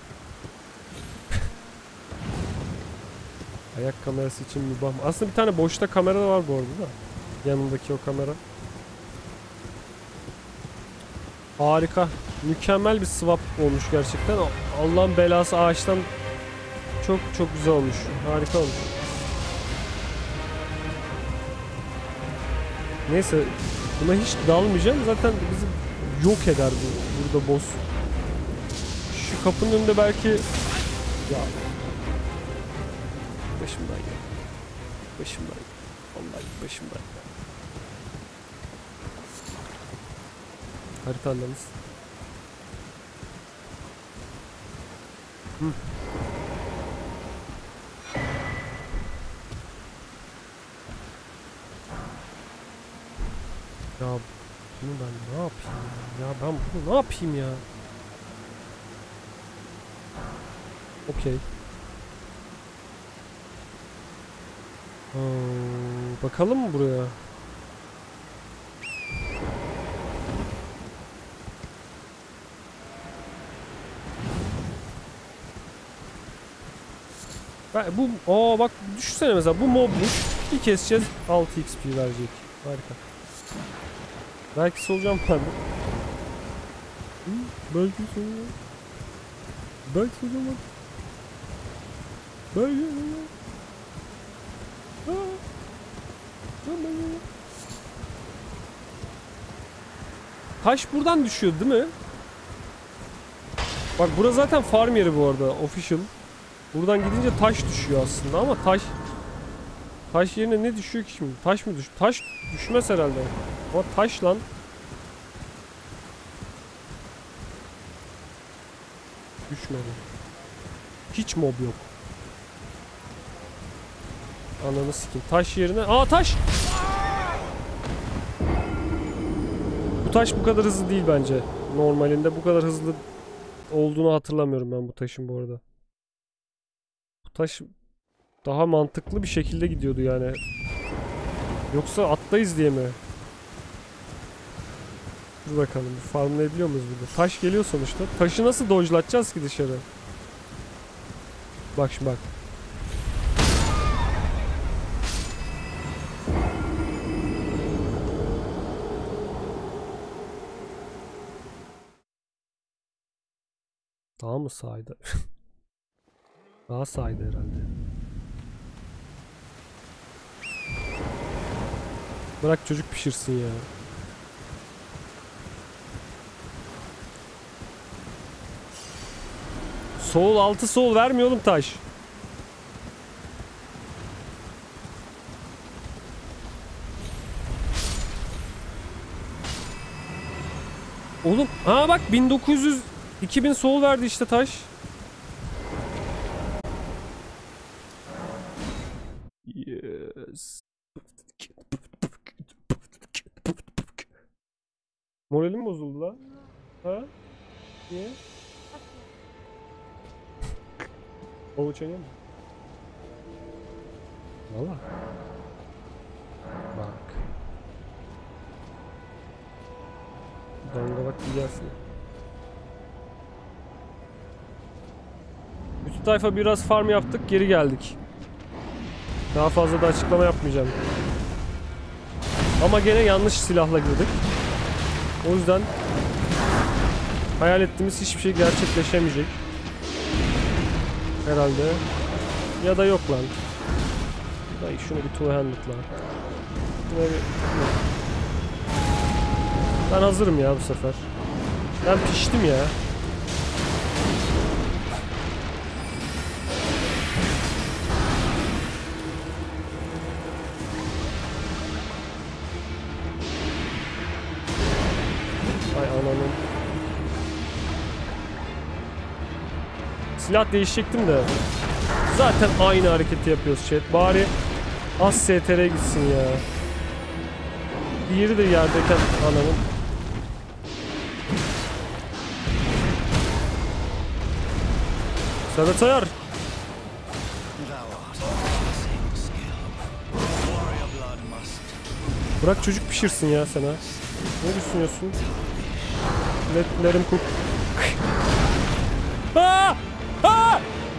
Ayak kamerası için mübah. Aslında bir tane boşta kamera da var bu arada da. Yanındaki o kamera. Harika. Mükemmel bir swap olmuş gerçekten. Allah'ın belası ağaçtan çok çok güzel olmuş. Harika olmuş. Neyse. Buna hiç dalmayacağım. Zaten bizi yok eder bu. Burada boss. Şu kapının önünde belki... Ya... Başımdan ya. Başımdan ya. Vallahi başımdan ya. Harita anlamız. Hı. Ya bunu ben ne yapayım ya? Ya ben bunu ne yapayım ya? Okey. Hmm, bakalım mı buraya? Ben, bu aa bak düşünsene mesela bu mobmuş. Bir keseceğiz altı X P verecek. Harika. Belki solacağım ben de. Hı, belki solacağım. Ben çocuğum. Ben çocuğum. Taş buradan düşüyor değil mi? Bak burası zaten farm yeri bu arada. Official. Buradan gidince taş düşüyor aslında ama taş... Taş yerine ne düşüyor ki şimdi? Taş mı düş? Taş düşmez herhalde. Ama taş lan. Düşmedi. Hiç mob yok. Ananı sikeyim. Taş yerine... Aa taş! Bu taş bu kadar hızlı değil bence. Normalinde bu kadar hızlı olduğunu hatırlamıyorum ben bu taşın bu arada. Bu taş daha mantıklı bir şekilde gidiyordu yani. Yoksa attayız diye mi? Dur bakalım. Farmlayabiliyor muyuz burada? Taş geliyor sonuçta. Taşı nasıl dodge'latacağız ki dışarı? Bak şimdi bak. Daha mı sağydı? Daha sağydı herhalde. Bırak çocuk pişirsin ya. Soul altı soul vermiyor oğlum taş. Oğlum ha bak bin dokuz yüz iki bin soul verdi işte taş. Yes. Moralim bozuldu lan. Ha? Niye? Overwatch oynuyor mu? Valla. Bak. Danga bak bir gelsin. Bütün tayfa biraz farm yaptık, geri geldik. Daha fazla da açıklama yapmayacağım. Ama gene yanlış silahla girdik. O yüzden hayal ettiğimiz hiçbir şey gerçekleşemeyecek. Herhalde. Ya da yok lan. Dayı şunu bir two-handed lan. Bir... Ben hazırım ya bu sefer. Ben piştim ya. Ay ananın. Silah değişecektim de. Zaten aynı hareketi yapıyoruz chat. Bari az S T R gitsin ya. Diğeri de yerdeyken ananın. Servet Ayar. Bırak çocuk pişirsin ya sana. Ne düşünüyorsun? Let, let him cook. Aa! Aa!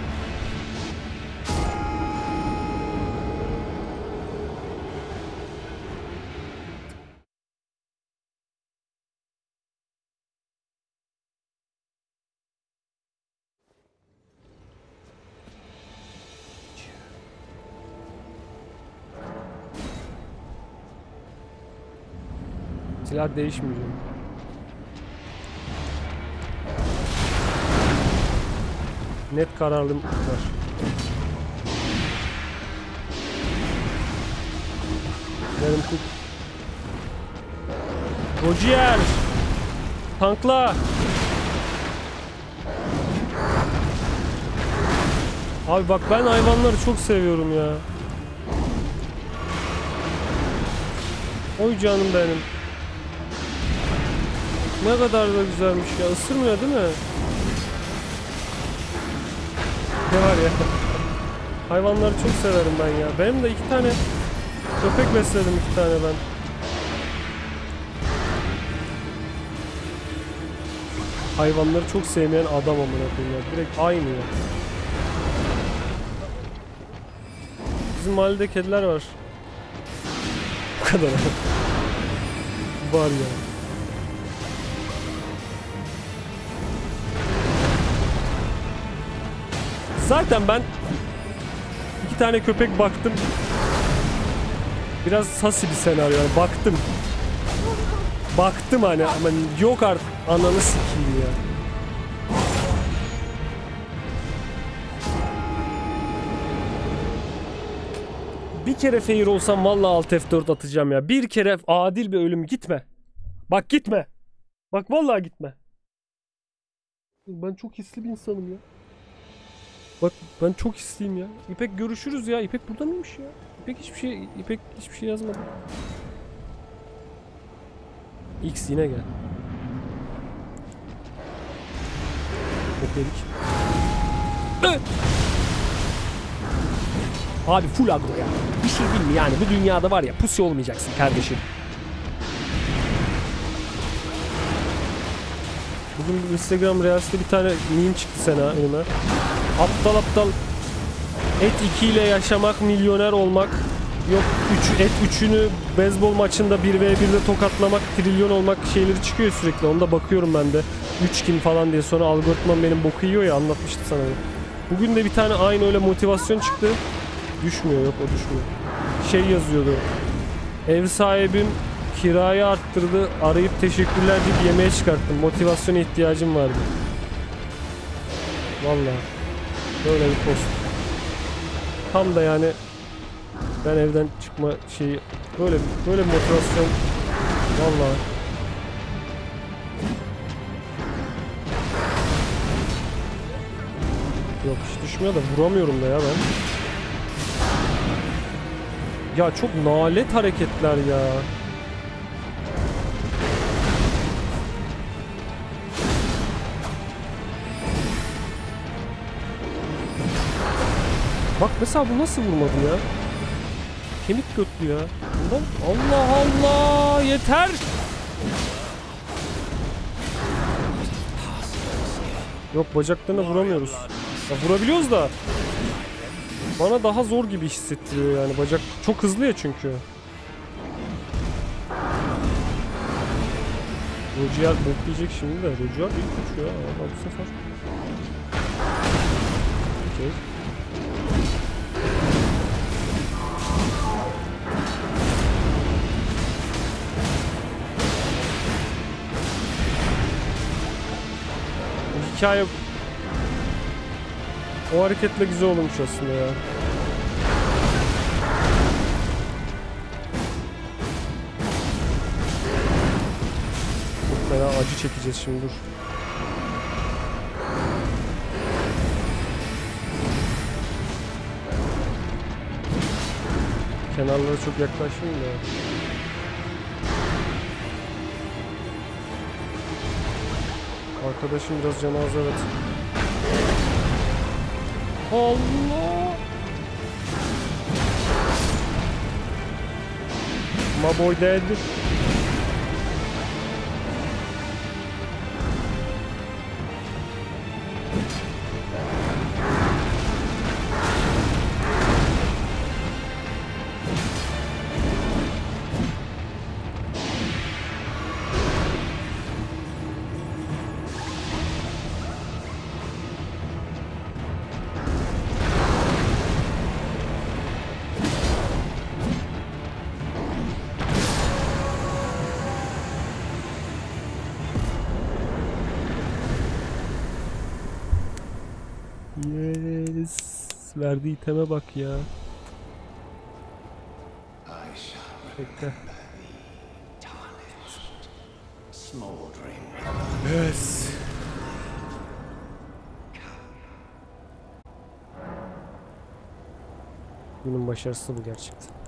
Silah değişmeyecek. Net kararlılık var. Yarım tut. Roger! Tankla! Abi bak ben hayvanları çok seviyorum ya. Oy canım benim. Ne kadar da güzelmiş ya. Isırmıyor değil mi? Ne var ya? Hayvanları çok severim ben ya. Benim de iki tane köpek besledim, iki tane ben. Hayvanları çok sevmeyen adam amına koyayım ya. Direkt aynı ya. Bizim mahallede kediler var. Bu kadar. Var ya. Zaten ben iki tane köpek baktım. Biraz sasi bir senaryo yani baktım. Baktım hani ama yok artık ananı sikeyim ya. Bir kere fair olsam vallahi alt F dört atacağım ya. Bir kere adil bir ölüm gitme. Bak gitme. Bak vallahi gitme. Ben çok hisli bir insanım ya. Bak ben çok hisliyim ya. İpek görüşürüz ya. İpek burada mıymış ya? İpek hiçbir şey İpek hiçbir şey yazmadı. X yine gel. Okeydik. Abi full agro ya. Bir şey değil mi yani? Bu dünyada var ya pusi olmayacaksın kardeşim. Bugün Instagram Reels'te bir tane meme çıktı sana önüme. Aptal aptal et iki ile yaşamak, milyoner olmak. Yok üç, et üçünü beyzbol maçında bir ve birde tokatlamak, trilyon olmak şeyleri çıkıyor sürekli. Onda bakıyorum ben de. üç kim falan diye sonra algoritmam benim boku yiyor ya, anlatmıştım sana. Bugün de bir tane aynı öyle motivasyon çıktı. Düşmüyor, yok o düşmüyor. Şey yazıyordu. Ev sahibim kirayı arttırdı. Arayıp teşekkürler deyip yemeğe çıkarttım. Motivasyona ihtiyacım vardı. Vallahi. Böyle bir post. Tam da yani ben evden çıkma şeyi böyle böyle motivasyon. Vallahi. Yok hiç düşmüyor da vuramıyorum da ya ben. Ya çok nalet hareketler ya. Bak mesela bu nasıl vurmadı ya? Kemik götlü ya. Bundan Allah Allah yeter. Yok bacaklarına vuramıyoruz. Ya vurabiliyoruz da bana daha zor gibi hissettiriyor yani, bacak çok hızlı ya çünkü. Roger bok diyecek şimdi de Roger ilk uçuyor ama bu sefer. Okay. Bu hikaye o hareketle güzel olmuş aslında ya. Çok fena acı çekeceğiz şimdi, dur. Kenarlara çok yaklaşmayayım da. Arkadaşım biraz canı az, evet. Allah! My boy dead. Yes. Verdiği iteme bak ya. Bekle. Yes. Günün başarısı bu gerçekten.